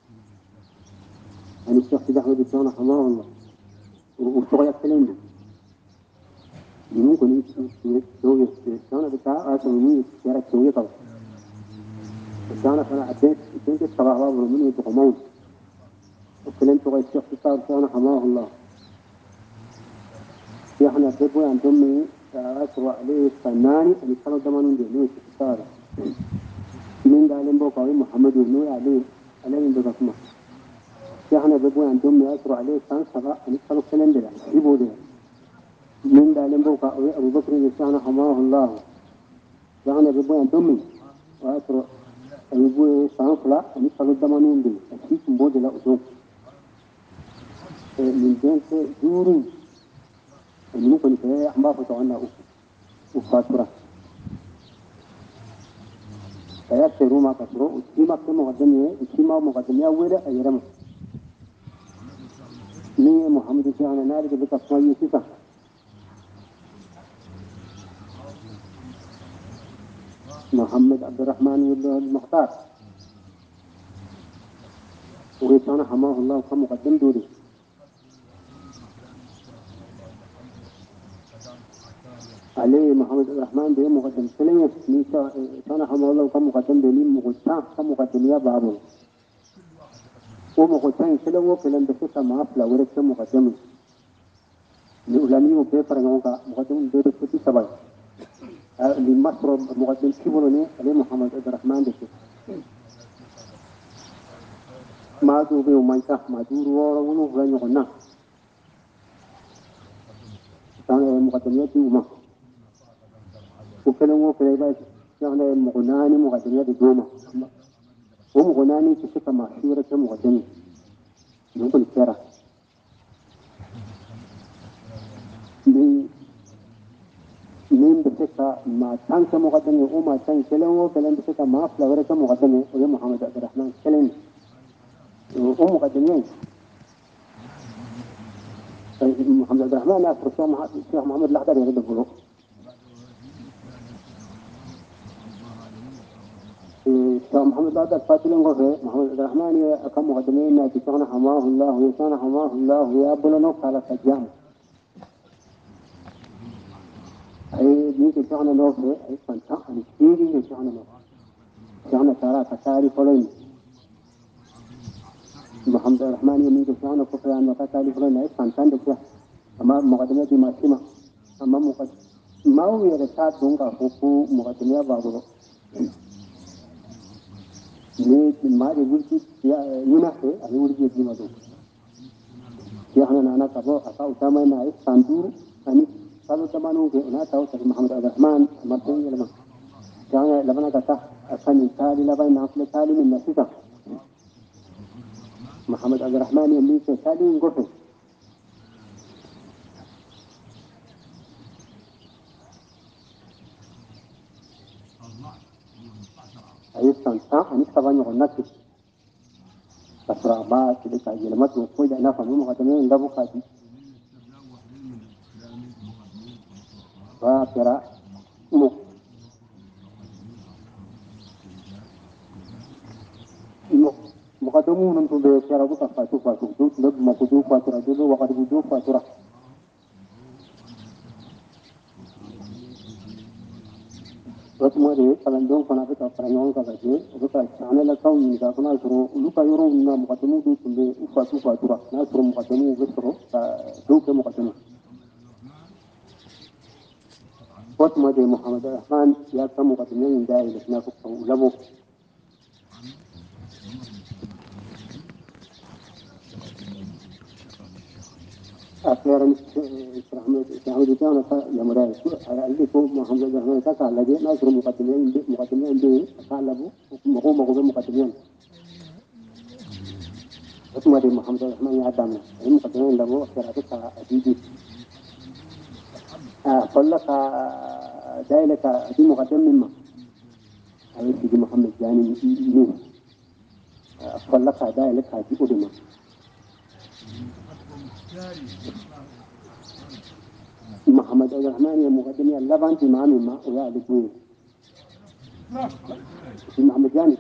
يعني الشيخ سيد أحمد الثاني حماه الله وشغل الكلام ده ممكن يسوي الثاني بتاع أسميه يرى يسوي طبعا الثاني أنا أديت أديت الصباح بابا مني يتقمون وكلام شغل الشيخ سيد الثاني حماه الله في إحنا تبغى أن تمي أسرع عليه الفناني اللي كانوا دمانين جميع الشيخ من قال بوقا محمد بن علي عليه بقسمه احنا بقول عندهم يأثروا عليه كان سبا ان كانوا كلام ده يبوا ده من قال بوقا ابو بكر الانسان حماه الله احنا بقول عندهم وأثروا يبوا كان فلا ان كانوا دمانون ده في بود لا أدوم من جنس دوري اللي ممكن في احباب تعنا وفاتوره saya seru maka seru, lima ke mukadimnya, lima mukadimnya awalnya ayam. Ini Muhammad Syekh Nari kita kasih sisa. Muhammad Abdul Rahman Al Mukhtar. Urisana hamahullah ke mukadim dulu. عليه محمد عبد الرحمن ده مقدم سليم نيسا كان حمد الله كم مقدم بلي مقدم كم مقدم يا بابو هو مقدم سليم وكلام بس كما أفلا ورد كم مقدم لأولاني وبيفر نوكا مقدم ده بس سبعة لمصر مقدم كيبولوني عليه محمد عبد الرحمن ده ما دوبه ومايكا ما دور ورا ونو غني غنا كان مقدميات وما وكلام وكلام بس يعني مغناني مقدميات دوما ومغناني تشوف معشورة مقدمي يقول كرا من من بسكة ما كان كمقدمي وما كان كلام وكلام بسكة ما أفلا ورا كمقدمي ويا محمد عبد الرحمن كلام ومقدمين محمد عبد الرحمن ناس رسول الشيخ محمد الأحدر يرد البلوغ الشيخ محمد الأحدر فاتلين غفه محمد عبد الرحمن كم مقدمين ناس شيخنا حماه الله ويشانا حماه الله ويا بلنوك على سجام أي ديك شيخنا نوفه أي فانتا أي كيري شيخنا نوفه شيخنا ترى كتاري فلين محمد الرحمن يمين شيخنا كفر عن كتاري فلين أي فانتا دكتور أما مقدمة دي ماسمة أما مقدمة ما هو يرتاد دونك فوق مقدمة بعضه ليه ما يقول كي يا ينافع يقول كي يجي ما دو يا أنا أنا كبر أكاو تمام أنا ساندور أنا كبر تمام هو أنا تاو ترى محمد عبد الرحمن ما تقول لما كان لما كتا أكان يتالي لبا ينافع تالي من نسيتا محمد عبد الرحمن يمين تالي ينقصه أي سانتا أنا طبعا يقول نكتب كسر أباد كده كأجلمات وكويدا أنا فمو مقدمين لابو كادي فكرة مو مو مقدمون أنتم بكرة بكرة فاتو فاتو دوت لب مقدو فاتورة دلو وقد بدو فاتورة Watu mwade kalandong kana kita perayaan kata je, kita channel account ni kita kena suruh, luka euro na mukatemu tu tunde ufa ufa tu na suruh mukatemu besro, tu ke mukatemu. Watu mwade Muhammad Rahman ya kamu mukatemu yang dah ini nak kau labu. Akhiran Rahmat Rahmat itu anak yang mereka itu, ini tu Muhammad Rahman kata lagi, na suruh mukatemu ini mukatemu ini kata labu, mahu mahu mukatemu. Watu mwade Muhammad Rahman ya Adam, ini mukatemu labu akhirat itu adidi. أقول لك ذلك دي مقدم مما أي سيدي محمد يعني مين أقول لك ذلك دي أدمى محمد الرحمن يا مقدم يا لبان في مامي ما ويا لبوي محمد يعني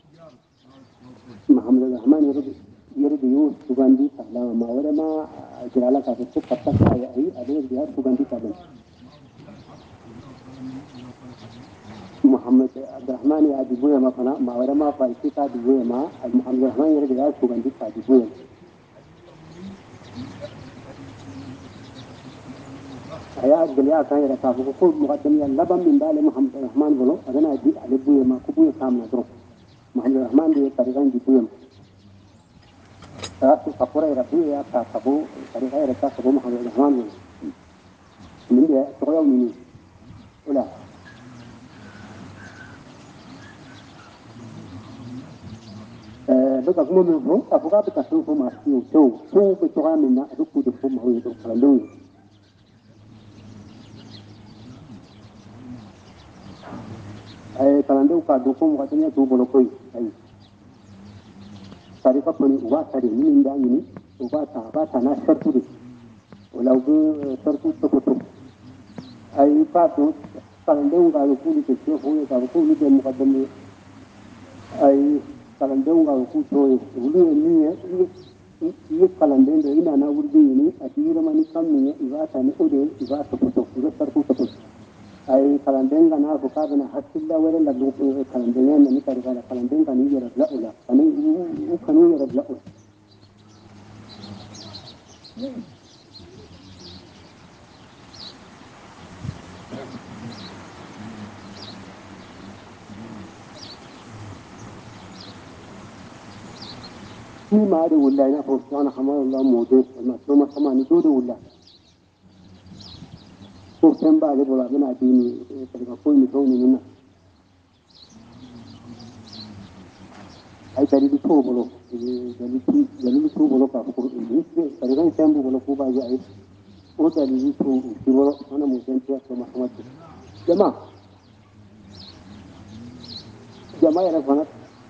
محمد الرحمن يرد يرد يوس سوغاندي سلام ما ولا ما جلالا كاتب كتب أي أي أدوه جهاد سوغاندي كابن محمد عبد الرحمن يا دبويا ما فنا ما ورا ما فايتي تا دبويا ما محمد الرحمن يرد يا سوغاندي تا دبويا يا جليا كان يرتا فوق مقدم يا لبن من دال محمد الرحمن بلو انا ادي على دبويا ما كبويا كامنا درو محمد الرحمن دي طريقان دبويا تاسو فقره ربي يا تاسو طريقه يرتا فوق محمد الرحمن من دي تقول مني ولا بقى كم من فوق أبغى بتشوف ما فيه شو شو بتوع منا أدوكو دفوم هو يدوك كلون أي كلندو كادوكم وقتني أدوب لكوي أي ساري كابني وقت ساري من دانيني وقت سابا تنا شرطي ولو جو شرطي تكتب أي كادو كلندو كادوكو لكتير هو كادوكو لكتير مقدمي أي kalandeng ga ku toy ulu ni ni kalandeng de ina na urdi ni atira mani kam ni ibata ni ode ibata ko to ko sar ko to ai kalandeng ga na ko ka na hasilla wala la du kalandeng ni ka ga kalandeng ga ni yara la ula ani u kanu yara la ula ما أدري ولا أنا فرصة أنا حمار الله موجود ما ثم ثم نجود ولا فرصة بعد ولا بنا ديني تبغى كل مكوني منا أي تريد شو بلو جلي جلي شو بلو كافور إنجليز تريد كم بلو كوبا جاي أو تريد شو بلو أنا موجود فيها ثم ثم جماعة جماعة أنا فانا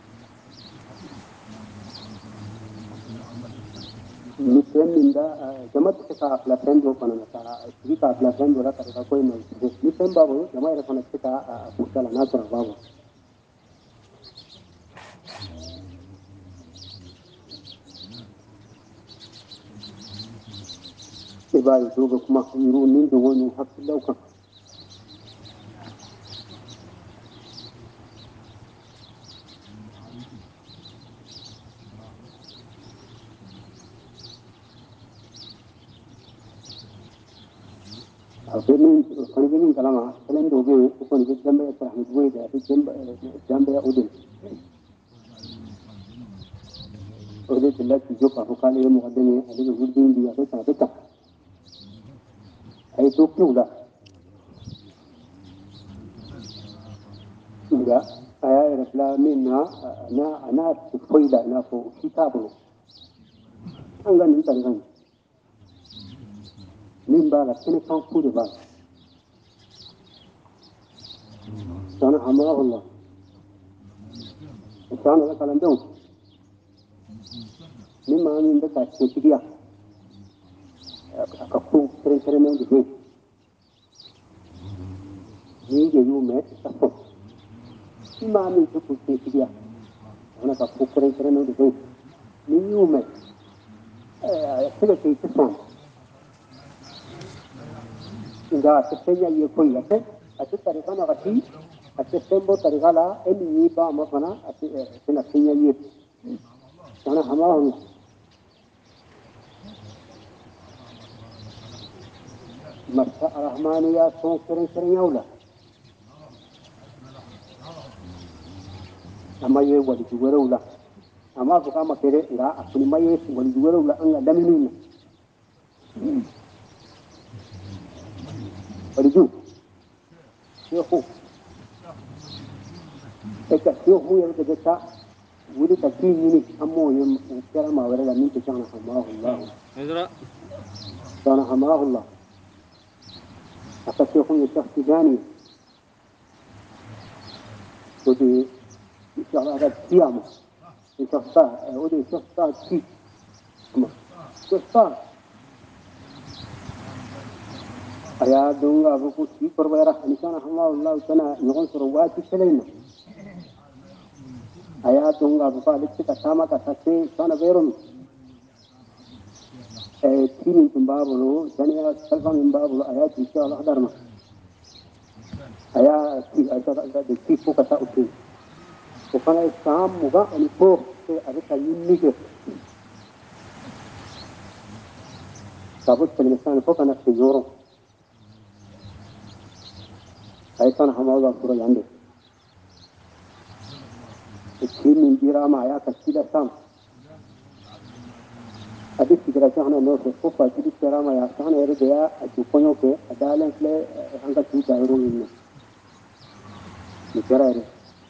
Muslim minda jamat kita apelakan jo panana ta kita apelakan jo rata ta koi mai Muslim babu jamat era panat kita pusala na tra babu ibai dogo kuma yiru nin do woni hakki lawka Akhirnya, kalau kita kalama, kalau doge, kalau kita jambai terhadap gue dah, jambai jambai udin. Udin jelas juga kalau kali yang mukadimnya ada udin dia tu tak betul. Itu pula. Enggak, saya Islamin na, na, na sekolah na po kita pun. Anggan ni tak kan. Nimba la kene kan kude ba. Sana amara Allah. Sana la kalandong. Nimma min da ka tikiya. Ka ku kere kere ne ngi. Ni ge yu me ta so. Nimma min ku ku tikiya. Ana ka ku kere kere ne ngi. Ni yu me. Eh, kile ke tson. Enggak, sebenarnya ia pun ya, tapi tadi kan agak sih, ate sembo tarigala eni ba mafana ate sena sinya yi sana hama masa rahmaniya son keren keren yaula amma ye wadi duwara ula amma buka makere nga akuni maye wadi duwara ula anga damini wadi du shehu eka shehu ya ke deta wudi ta kini ammo yem kera ma wala la min ta kana hamahu allah Indra kana hamahu allah aka shehu ya shakhsi gani wudi inshallah ada kiamu inshallah wudi inshallah ki inshallah aya dunga buku si perbera insana Allah tana ngon surwati selena aya dunga buku aliksi katama kasase sana berum eh tini timbabulu dania salfan timbabulu aya inshallah darma aya ki ada de ki ko kata uti ko kana sam muga ani ko se ada kayinni ke sabut selesai ko kana sejoro aisan hamaga pura yande ikin dirama ya kasida sam adi sidra chana no se ko pa kidi dirama ya sana ere dia aju konyo ke adalan fle anga tu dairu inne ni kera ere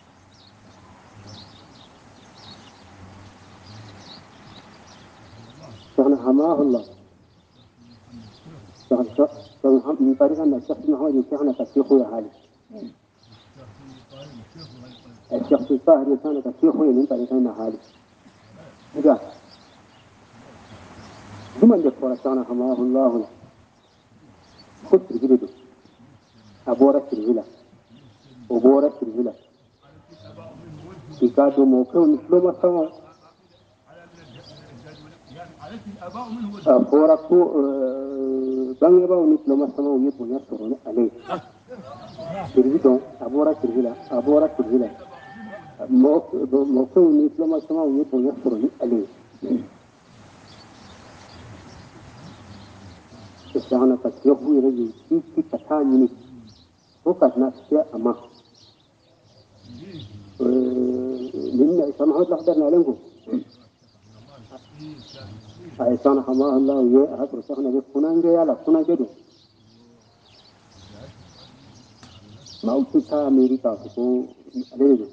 sana hamahullah sana sana ham min tariqa na shakhs mahmud kana kashihu ya hali الشخص الطاهر كان كثير من طريقين حالي إذا ثم يقول كان حماه الله خذ الجلد أبورة الجلد وبورة الجلد يكادوا موكون مثل ما سوى أبورة بانيبا مثل ما سوى يبون يسرون عليه الجلد أبورة الجلد أبورة الجلد موكون مثل ما سوى يبون يسرون عليه إسحاقنا كتير هو يرجع في في كتاني وقد نسيا أما لأن إسحاق هذا لحظة نعلمه إسحاق حماه الله ويا هذا إسحاقنا بكونان جيا لا كونان جدو ما وصلت أمريكا فكو عليه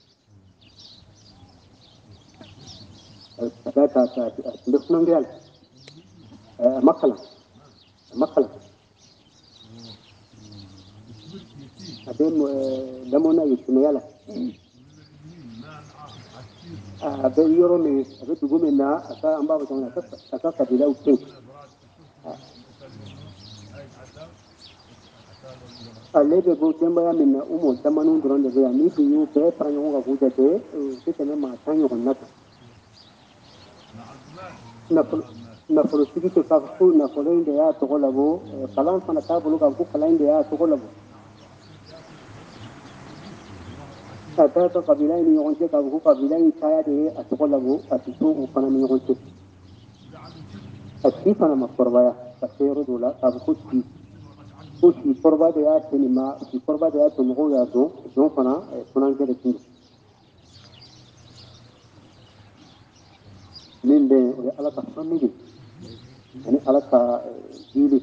هذا كذا لكونان جيا مكلا مكلا أبين لمونا يسميالا أبين يومي أبين تقومي نا أكا أمبا بتونا أكا كبيرة وكين اللي بيقول تيمبا يا من أمور تمانون درون ده بيا ميت يو بيه فرانيو غاكوجا ده تيجي ما تانيو غنات نفل نفل سيكي تكافو نفلين ده يا تقولابو كلام فانا كابلو كابو كلام ده يا تقولابو أتاك قبيلين يغنتي كابو قبيلين كايا ده أتقولابو أتسوق فانا يغنتي أتي فانا مفربايا كثير دولا كابو كي كوشي فربا ده يا سينما كي فربا ده يا تمغو يا دو دو فانا فانا كده كده من بين على تصميمي يعني على تجيلي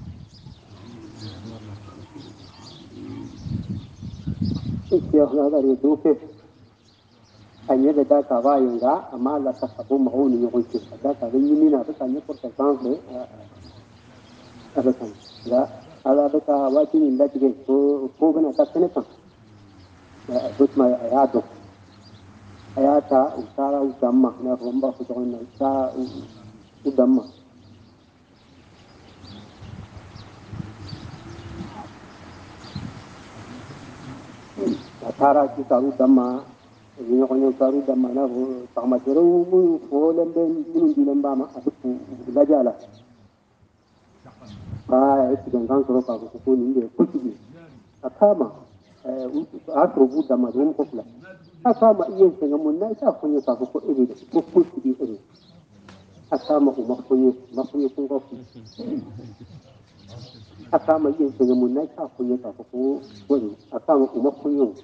الشيخ هذا يدوكه أن يبدأ كواينغا أما لا تخبو معوني يقول كيف هذا كذي يمينا بس أن يقول تكان في أبدا لا هذا بس واتي من ذلك هو هو بنا كسنة بس ما يعادو ayata usara udamma na romba kutokana usara udamma atara kita udamma ini konya usara udamma na sama jero mu folen ben minun dilemba ma adu lajala ah itu kan kan soro ka ko ni de kuti akama atro buda ma dum ko fla asama iyen tenga mun na ta funye ka ko ebe ko ko ti ebe asama ko mafunye mafunye kun ko fu asama iyen tenga mun na ta funye ka ko ko asama ko mafunye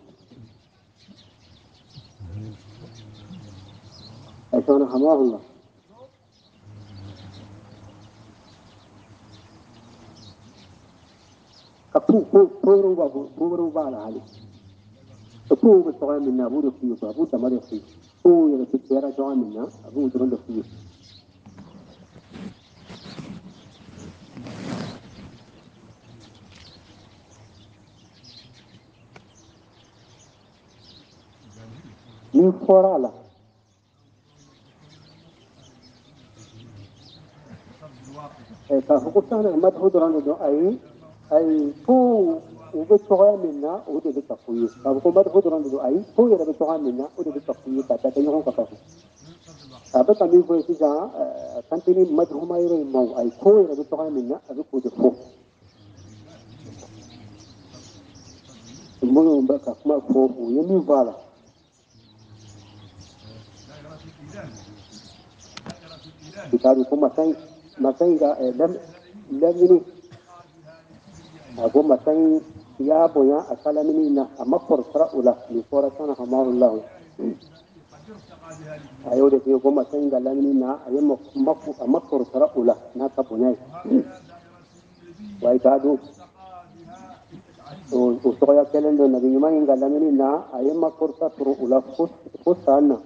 asana hamahullah kapu ko ko ba ko ba la hali ko ko to min na bu do fi ko bu ta ma do fi ko ya ti tera to min na abu do do fi ni fora la e ka ko ta na ma do do do ai ai ko o be to min na o de ta fu ka ko ma do do ai ko ya be to min na o de ta fu ta ta yo ka ta aba kami ko si ja kantini madhuma ire mau ai ko ya be to min na abi ko de fo mo ba ka kuma fo fu ye ni vala kitabu ko masai masai ga lam lam ni ago masai ya boya akala mini na amakor tra ula ni fora sana hamahullah ayo de ko masai ga lam ni na ayo makku amakor tra ula na ka boya wai ka do o to ya kelen do nabi ma inga lam ni na ayo makor tra ula fus fusana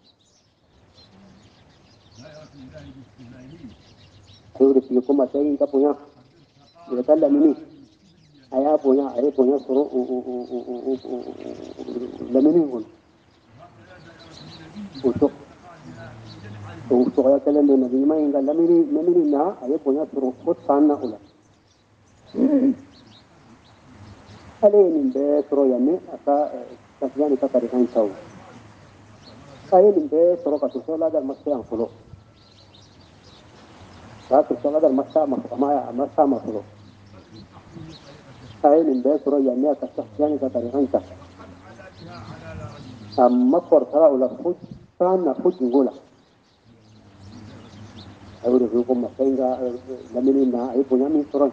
ayo de ko masai ga boya ya kala mini aya bonya ay bonya soro o o o o o lamini on o to o to ya kelen do nabi ma inga lamini lamini na ay bonya soro ko sanna ula ale min be soro ya ne aka tasjani ka tari kan taw ay min be soro ka to sola dar makka an fulo ka to sola dar makka ma ma makka ma fulo ay min be soro ya ne aka tasjani ka tari kan taw amma portara ula fut sanna fut ngola ayudo ko masenga lamini na ay punya min soron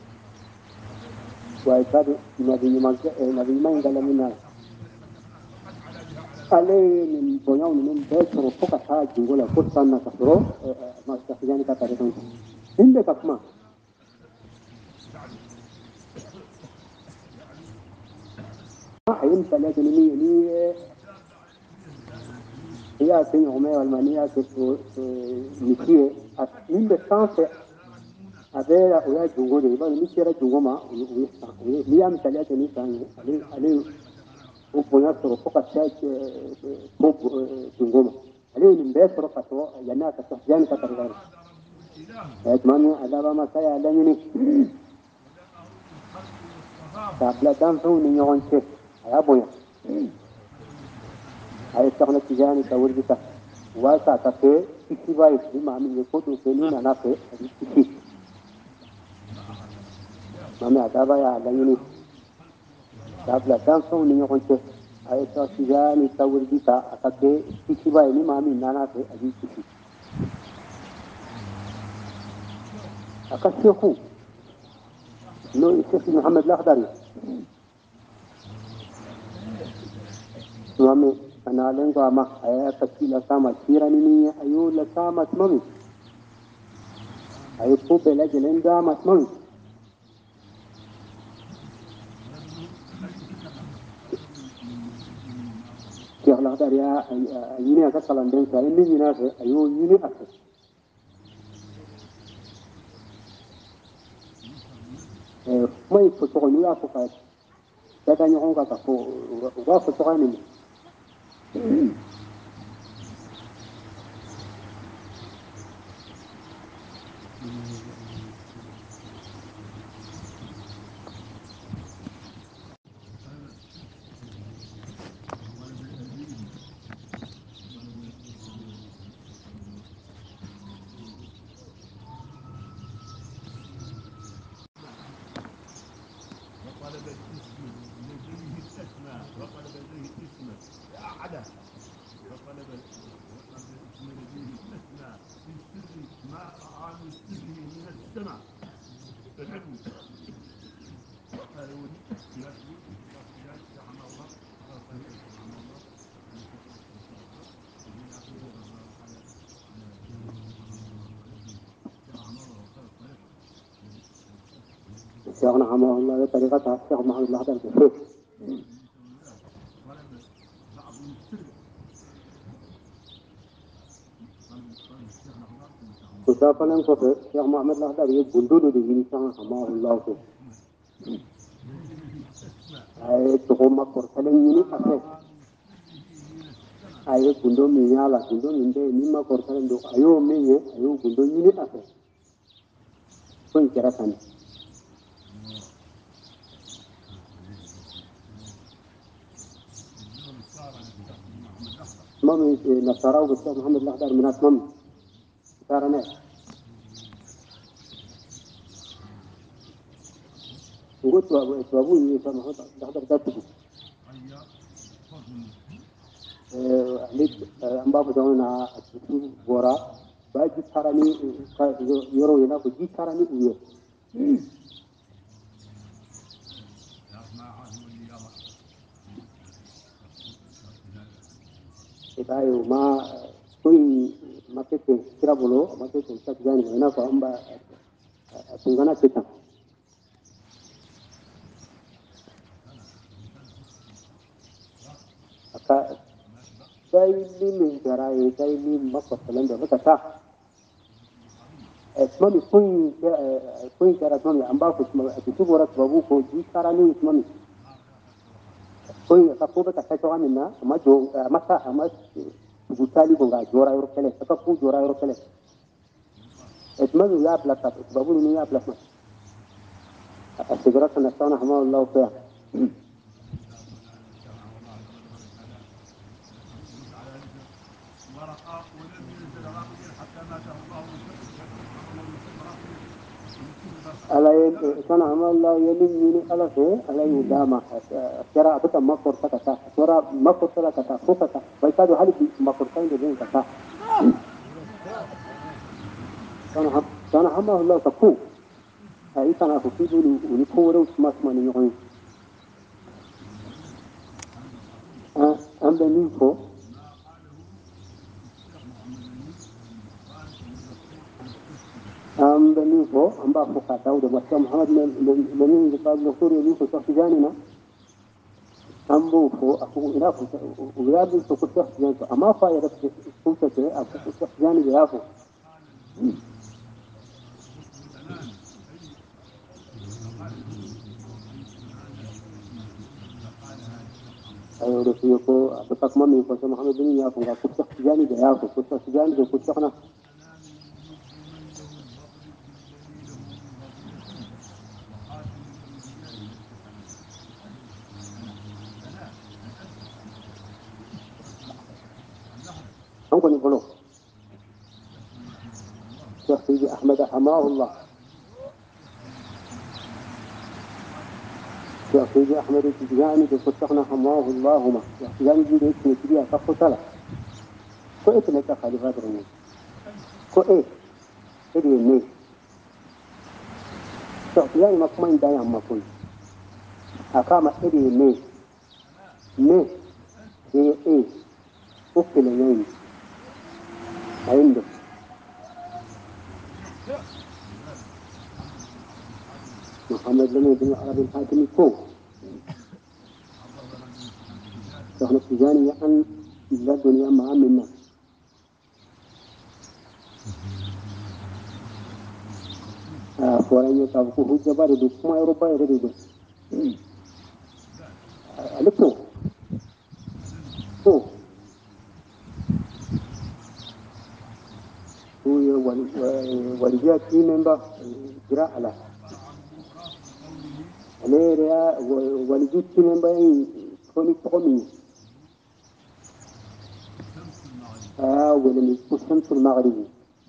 wa kadu nabi manke nabi man galamina ale min punya min be soro ko ka jingola ko sanna ka soro ma ka yani ka tare kan inde kakma ayim tale ni ni ya tin ume wal mania ke ni ki inde sanse avera o ya jungo de ba ni kera jungo ma o ni am tale ni san ale ale o punya soro ko ka ta ko jungo ma ale ni be soro ka to yana ka ta yani ka tare kan Etmanu adaba masaya dangini tabla dan fo ni nyon che aya boya ay taxna tijani ta wurdita wa sa ta ke kisi bay ni mami ko do ke ni na na ke kisi mami adaba ya dangini tabla dan fo ni nyon che ay ta tijani ta wurdita aka ke kisi bay ni mami na na ke aji kisi aka shehu no Sheikh Muhammad Al-Akhdari mami ana lengo ama aya takila kama kirani ni ayo la kama mami ayo ko bela jelenda mat mami Sheikh Al-Akhdari ya yini aka kalan den sa ni ni na ayo yini aka eh mai foto ni ya ko ka daga ni on ka ka fo wa foto ni فقعد فطلب الذي استثنى في السر ما رأى من سره من السماء فالعلم قال ولي يقول رحمه الله رحمه الله شيخنا رحمه الله بطريقتها الشيخ محمد الأخضر بحيث وشافنا كفر الشيخ محمد الأخضر يقول دي إنسان رحمه الله فيه أي تقوم كورسلين أسف أي كندو ميالا كندو من ده مما كورسلين دو أيو مية أيو كندو يني أسف كون كرتان مامي نصارى والشيخ محمد الأخضر من أسمم صارنا وقلت وابوي الشيخ محمد الأخضر داتبو ليك أم بابا جونا أتوسو بورا باجي ثاراني يورو ينا بجي ثاراني ويه إذا ما كوي ما كنت كرابولو ما كنت تجاني هنا فأمبا تنغنا كتام أكا دايلي من جراي دايلي ما قصلن ده بكتا اسمامي كوي كوي كرا اسمامي أمبا كوي تشوفورا بابو كوي كراني اسمامي كوي كفوبة كشوا منا ما جو ما تا ما بوتالي بونغا جورا يروكله كفو جورا يروكله اسمامي يا بلاك بابو ني يا بلاك السجرات نستانا حماه الله فيها ورقاء ولم ينزل راقيا حتى ماته الله على كان عمل الله يلين يني على شيء على يدامه ترى أبدا ما قرصة كتا ترى ما قرصة كتا فوكتا ويكادوا هل ما قرصين بدين كتا كان كان عمل الله تكو أي كان أخوي دول ونكورة وسماس ما نيجون أم بنيفو أم بنيفو أم بأفوكا داود بس محمد من من قال دكتور يليفو شخص جانينا أم بوفو أكو إناف ويابي سكوت شخص جاني أما فايدة سكوت شيء أكو شخص جاني بيافو أيوة رفيقو بتاعك مامي فش محمد بن يافو أكو شخص جاني بيافو أكو شخص جاني أكو شخصنا أنكم يقولوا شيخ سيدي أحمد حماه الله شيخ سيدي أحمد التجاني بفتحنا حماه اللهم شيخ تجاني جيد اسمه كبير فقط له كو إيه تلك خليفات رمي كو إيه إيه مي شيخ تجاني ما كمان دايما ما كوي أقام إيه مي مي إيه إيه أكل يوم عنده محمد لم يكن العربي الحاكم فوق شيخنا التجاني أن لا دنيا مع منا فورانيا تابكو هو جبار دوكما أوروبا يريدو ألفو فوق هو ولجات في منبا جراء له أليريا ولجات في منبا كوني تقومي آه ولم الشمس المغربي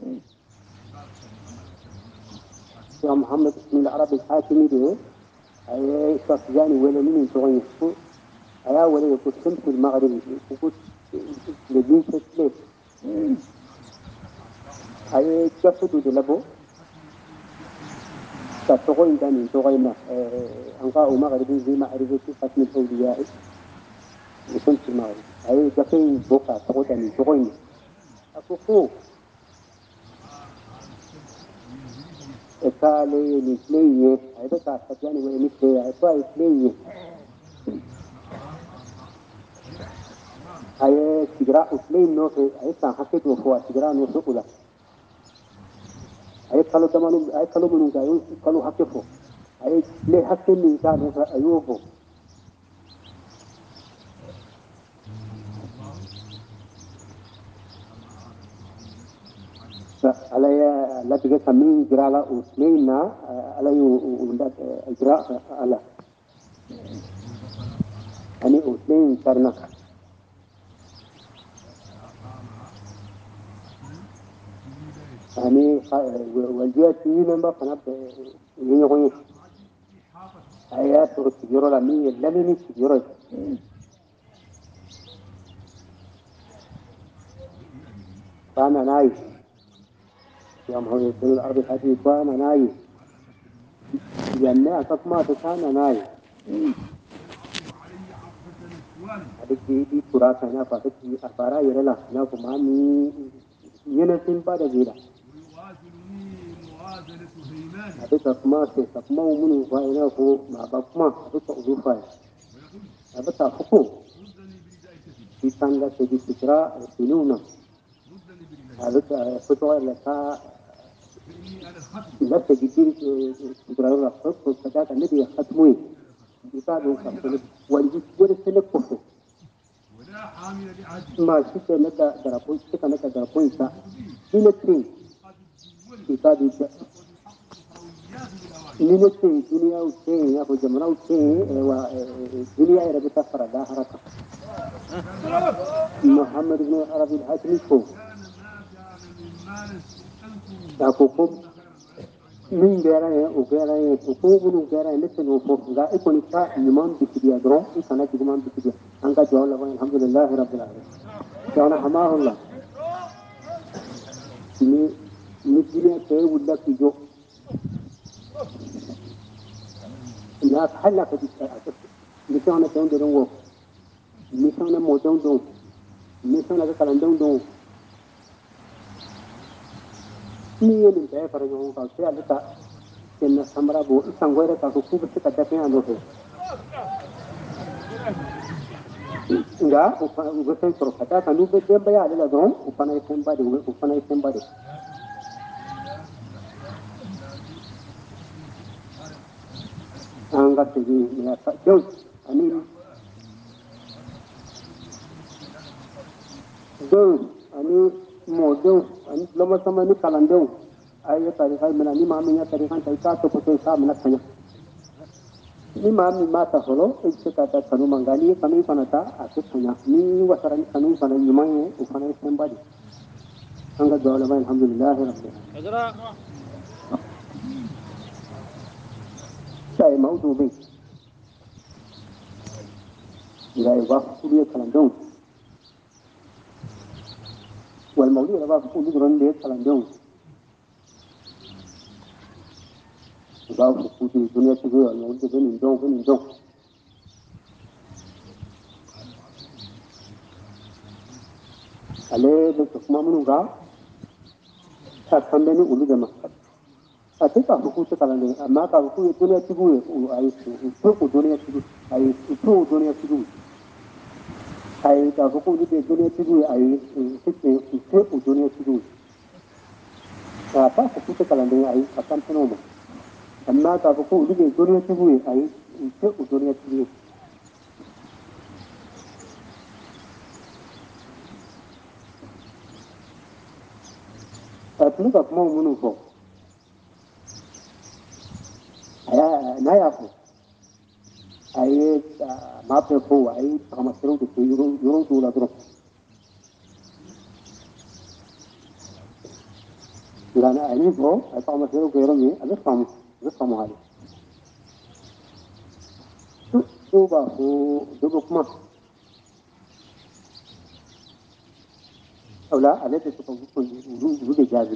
يا محمد اسم العربي الحاكمي به أي شخص جاني ولا من تغير أيا ولا يكون شمس المغرب يكون لجين تسلي أي جسد دلبو تتقوين داني تقوين أنقاء مغرب زي معرفة ختم الأولياء وشمس المغرب أي جفين بوكا تقوين تقوين أكوكو إتالي نسليه أي بتا سجاني ونسليه أي با نسليه أي سجراء أسلين نوف أي سان حكيت وفوا سجراء نوف أولا أي كلو دمانو أي كلو منو جايو كلو حكيفو أي ليه حكي من كان أيوبو على لا تيجي كمين جرالا أسلينا على يو جرا على أني أسلين كرنا أني والجيت ينام بقى ينوي أيها ترتجروا لمين لمين تجروا فأنا نايف يوم هو يقول الأرض الحديد فأنا نايف جنة فما تكان نايف هذيك دي دي كراسة هنا فاتك أفارا يرلا هنا كماني ينسين بعد جيلا هذيك أسماء سكما ومنو فاينا فو ما بكما هذيك أوفاي هذيك أفكو في تانغا تجي تكرا سنونا هذيك فتوى لك لا تجي تكرا لا فتوى كذا النبي ختموي بيتابعوا كذا والجيش ورثنا كفر ما شيء نك درapoi kita nak درapoi sa minute kita di minute dunia uce ya ko jamana uce wa dunia era beta farada haraka Muhammad ibn Arabi al-Hatimi ko aku ko min gara ya o gara ya ko bunu gara ya lekin o ko ga ikoni ta imam bikiya dro ikana ki imam bikiya anga jawla wa alhamdulillah rabbil alamin jawna hamahullah ni ni dunia te wala ki jo لا تحلق ميسونا تون دون وو ميسونا مو دون دون ميسونا كلام دون دون نيه من ده فرجوا قال سيا لتا كنا سمرا بو سانغويرا كاكو كوب سي كدا كان اندو enggak urusan terus kata kanu be dem baya ala dong upana isemba de upana isemba de angkat jadi ya jauh ani jauh ani mo jauh ani lama sama ni kalan jauh ayo tarikan mana ni maminya tarikan taika to poto sa mana tanya ni mami mata solo itu kata kanu manggali kami panata aku tanya ni wasaran kanu pana nyumanye upana sembadi angkat jauh lama alhamdulillah rabbil alamin saya mau tu be ila waktu dia kalan jauh والمولود بقى بيكون له رن ليه كلام جون بقى بيكون الدنيا تجوا المولود بين الجون بين الجون عليه بس ما منو قا كان بينه ولد ما أتيك بيكون كلام جون ما كان بيكون الدنيا تجوا أي بيكون الدنيا تجوا أي بيكون الدنيا تجوا أي كان بيكون الدنيا تجوا أي بيكون الدنيا تجوا apa kita kalau dengan air akan penuh. Amma kalau kau udah dunia tu air itu dunia tu. Tapi kalau mau menunggu, ayah naya aku, ayah maaf aku ayah sama seru tu yurung yurung tu lah terus. Kerana ini bro, atau masih orang ni, ada sama, ada sama hal. duba ko duba kuma aula alaka suka rude jabi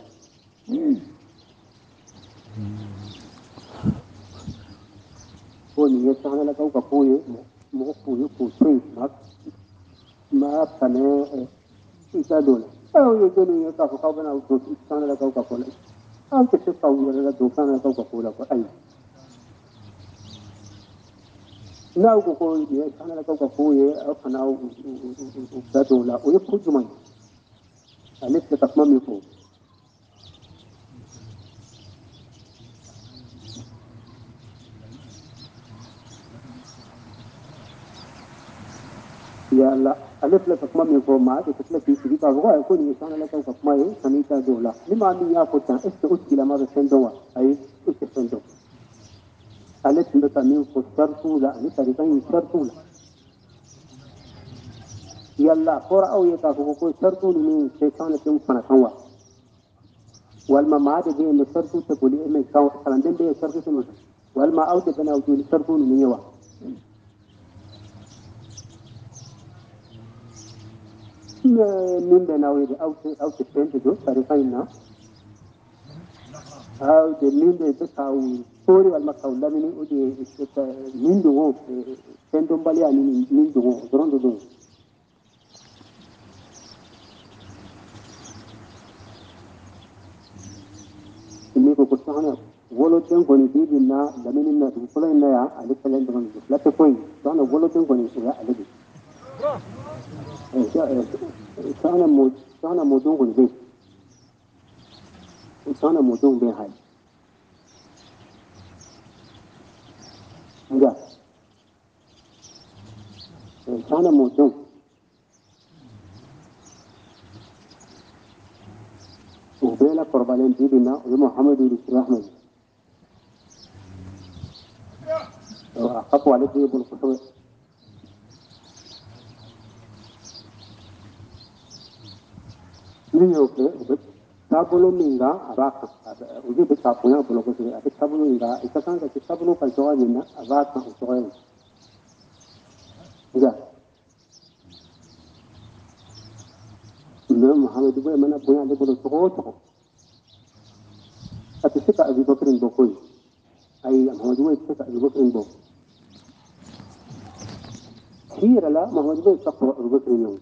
ko ni ya sana la kauka koye mo ko yo ko sai ma ma pane ita dole au yo gani ya ka ko bana do sana la kauka ko la an ke ka ko la do sana la kauka ko la ko ai na ko ko ya sana la kauka ko ye kana da dole o yo ko jumai alif ka tamam ko ya Allah alif la takma mi ko ma to takla fi fi ka ko ko ni sana la ka ma yi sanita dola lima min ya ko tan est uskila ma be sendo wa ay uskila sendo alif la tamin ko shartu la ni ta kan shartu la ya Allah qora au ya ka ko ko shartu ni se sana tin sana kan wa wal ma ma de be shartu ta ko li me ka salan den be shartu tin wal ma au de kana au shartu ni yawa min da nawe da auto auto tente do tare faina au de min da ta kawo sori wal makaw lamini o de min do wo tento bali ani min do wo rondo do ni ko ko sana wolo ten ko ni bi na lamini na do ko na ya ali kalen do do la te koy sana wolo ten ko ni ya ali sana mo sana mo don ko ni sana mo don be hay nga sana mo don o be la korbalen dibina o muhammadu rahman o akhafu alayhi ibn qutb ni yo ke tabulu minga abaka uji be tapunya bolo ko se ate tabulu minga itakan ka tabulu ka jowa ni na abaka o jowa ni ya ne muhammadu be mana punya de bolo to to ate sika abi bakrin bokoy ay muhammadu be sika abi bakrin bo khira la muhammadu be sika abi bakrin yo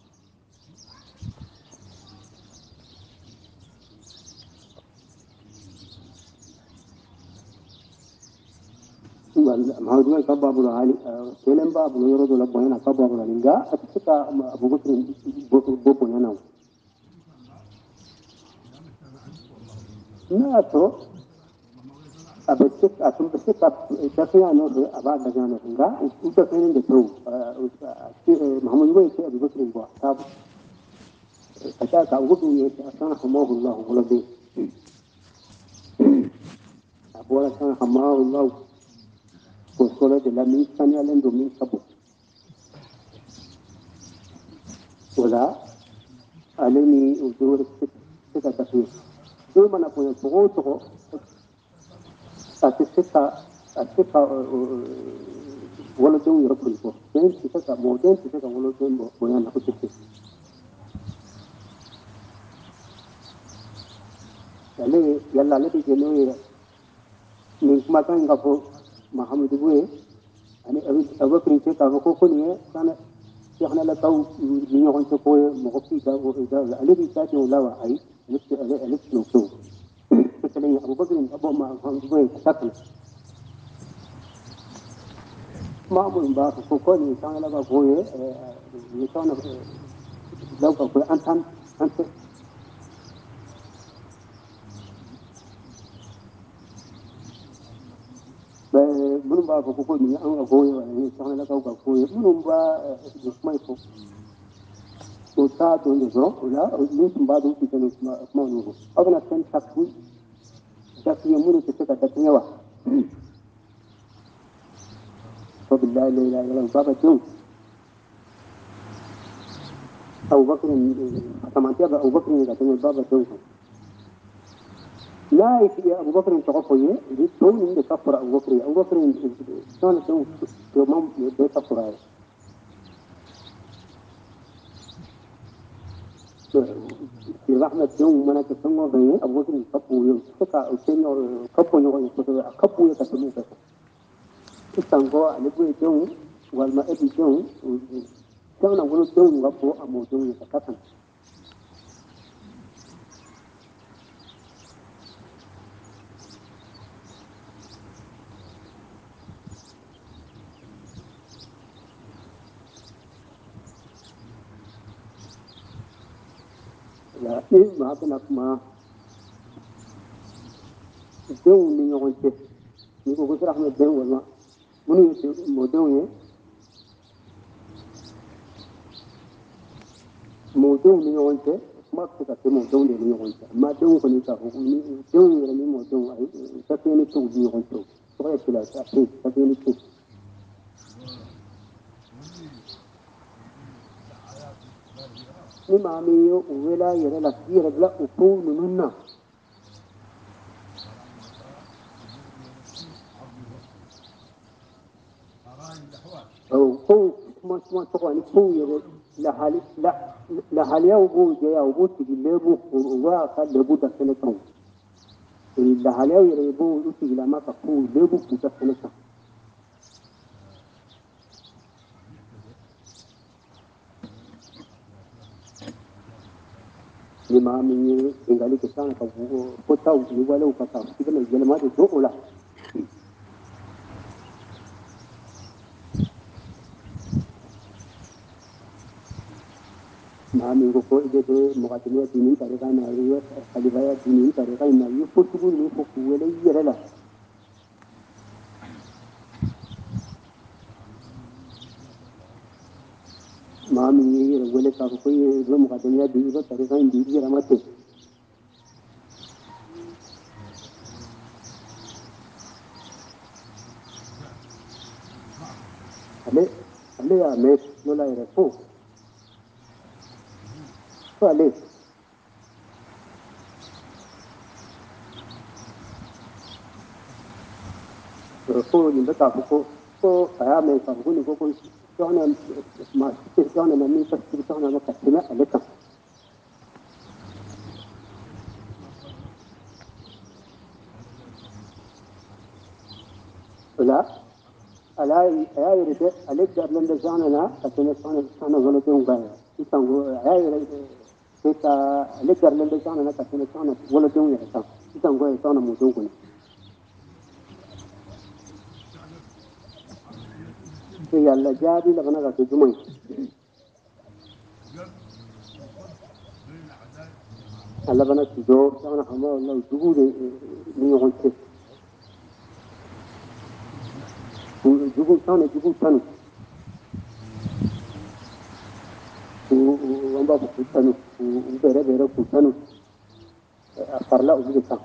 muhammadu be kababu hali kelen babu yoro do la boyana kababu la linga ate sika abu bakrin bo bo nyana na to abesik atum besik dafiya no do aba daga no nga uta kanin da to muhammadu bai ce abu bakr ba ta ta ka gudu ne ta sana hamahu allah wala bi abora sana hamahu allah ko solo de la min san ya lendo min sabo wala alani udur sika tafi do mana ko to to Atisika atisika wala don yoro ko den tisika mo den tisika wala don mo mo yana ko tisika yale yalla le bi geno yira ni kuma kan ga ko muhammadu buye ani abi abu prince ka ko ko ni sana sheikhna la taw ni ñokon ci ko mo ko fi da da ale bi ta to lawa ay nit ale ale no to ko ni abu bakr abo ma muhammadu buye takal mamun ba ko ko ni sana la ba boye ni sana law ka ko antan antan be munum ba ko ko ni an ga boye ni sana la ka ko munum ba mai ko to ta to ni ro la ni tum ba do ti ni ma ma no agna tan takku takku mun ti ka takku yawa to billahi la ilaha illallah baba jo Abu Bakr sama tiada Abu Bakr ni katanya baba jo لا يا أبو بكر تقفيه يتون إن كفر أبو بكر أبو بكر كان تون يوم يكفر في رحمة يوم من كسمه بين أبو بكر كفوا يوم كذا كأنه كفوا يوم كذا كفوا يكتمون كذا استنقوا لقوا يوم والما أبي يوم كان أقول يوم غفوا أمو يوم يتكتم لا إيه ما بينك ما يوم من يوم كذا يقول كذا رحمة يوم والما مني مودون مودون من يوم كذا ما كذا مودون من يوم كذا ما دون كني كافو دون يعني مودون أي تكيني تو من يوم تو سواء كلا تكين تكيني تو لما ميو ولا يرى لا يرى لا أقول منا أو هو ما ما تقول هو يرى لا حال لا لا حال يا أبو جاي أبو تجي لبو وقال لبو دخلتهم لا حال يا يرى أبو تجي لما تقول لبو دخلتهم لما ميو إنغالي كسان كابو كتاو يوالو كتاو كذا ما يجلما تدو ولا mami ko ko ide de muqaddimya dini tariqa na riya khalifaya dini tariqa na yufutu ni ko wala yira la mami yira wala ka ko ye muqaddimya dini ko tariqa indi yira mate ale ale ya me no la yira ko ale ko ni bata ko ko aya me ka ko ni ko ko tona ma tona na mi tasbih tona na kasina alaka la ala aya yire alek dar landa jana na kasina tona tona wala tona ga isango aya yire kita alek dar landa jana na kasina tona wala tona ya ta isango tona mu tona هي اللجادي لغنا غا تجمعي الله بنا تجو أنا حما الله جبود ميون كيف جبود ثاني جبود ثاني وأنبا بقول ثاني وبيرة بيرة بقول ثاني أفرلا وبيجي ثاني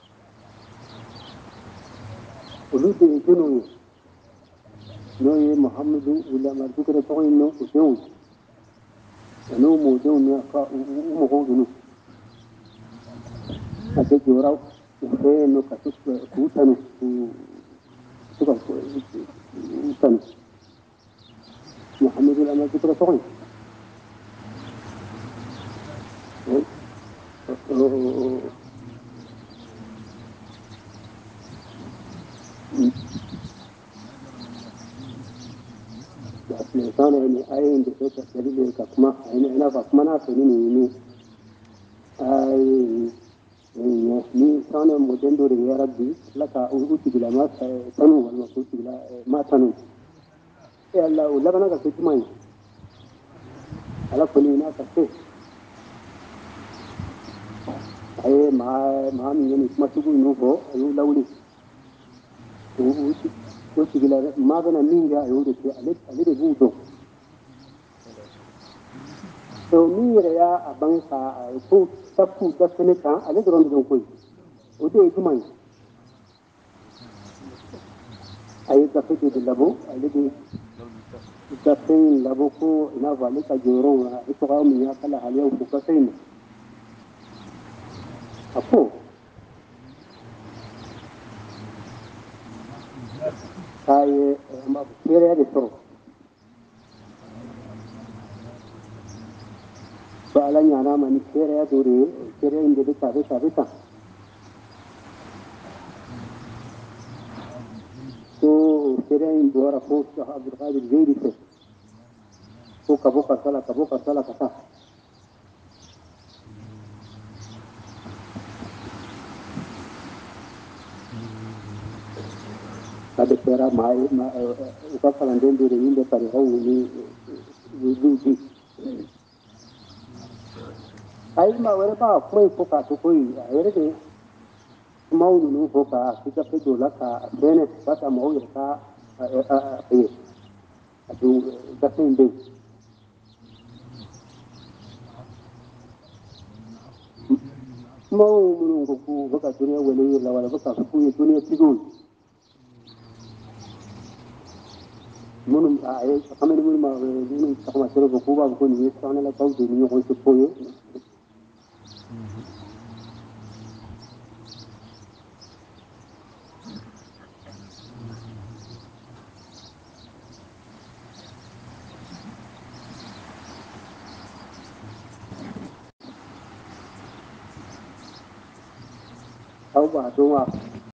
ولود يجنو نوي محمد ولا مرجوك رتوين نو وجون نو موجون يا كا ومهون نو أجد جوراو وفين نو كتوس كوتانو تقول كوتانو محمد ولا مرجوك رتوين كان يعني أين بيت دليل كما يعني أنا كما أنا سنيني أي ni sana mujendo ya rabbi laka uti bila ma tanu wal makuti bila ma tanu ya allah wala bana ka fitumai ala kuni na ka se ay ma ma mi ni masugu no ko ayu lawli uti uti bila ma bana minga ayu de ale ale de budo so mi ya abanka ko tafu tafinita ale de rondo ko ودي جمعي أي كفتي باللبو الذي كفتين لبوكو نافع لك جورون إسقاء من يأكل عليه وكفتين أفو ai ma kere de toro bala nyana mani kere ya dore kere inde de tabe tabe ta so kere inde ora posto Abdul Qadir Zaidi se ko kabo ka sala kabo ka sala kata ada kera mai ma uka kala ndende de inde pare hau ni ni ai ma wera ba foi foka to koi ayere de mau nu foka kita pe dola ka bene bata mau ya ka e adu da sende mau nu ko ku foka dunia wele la wala foka ku ye dunia tigul munum ay kamene munum ma munum takama sere ko ku ba ko ni sana la taw de ni ko se poye au ba do ma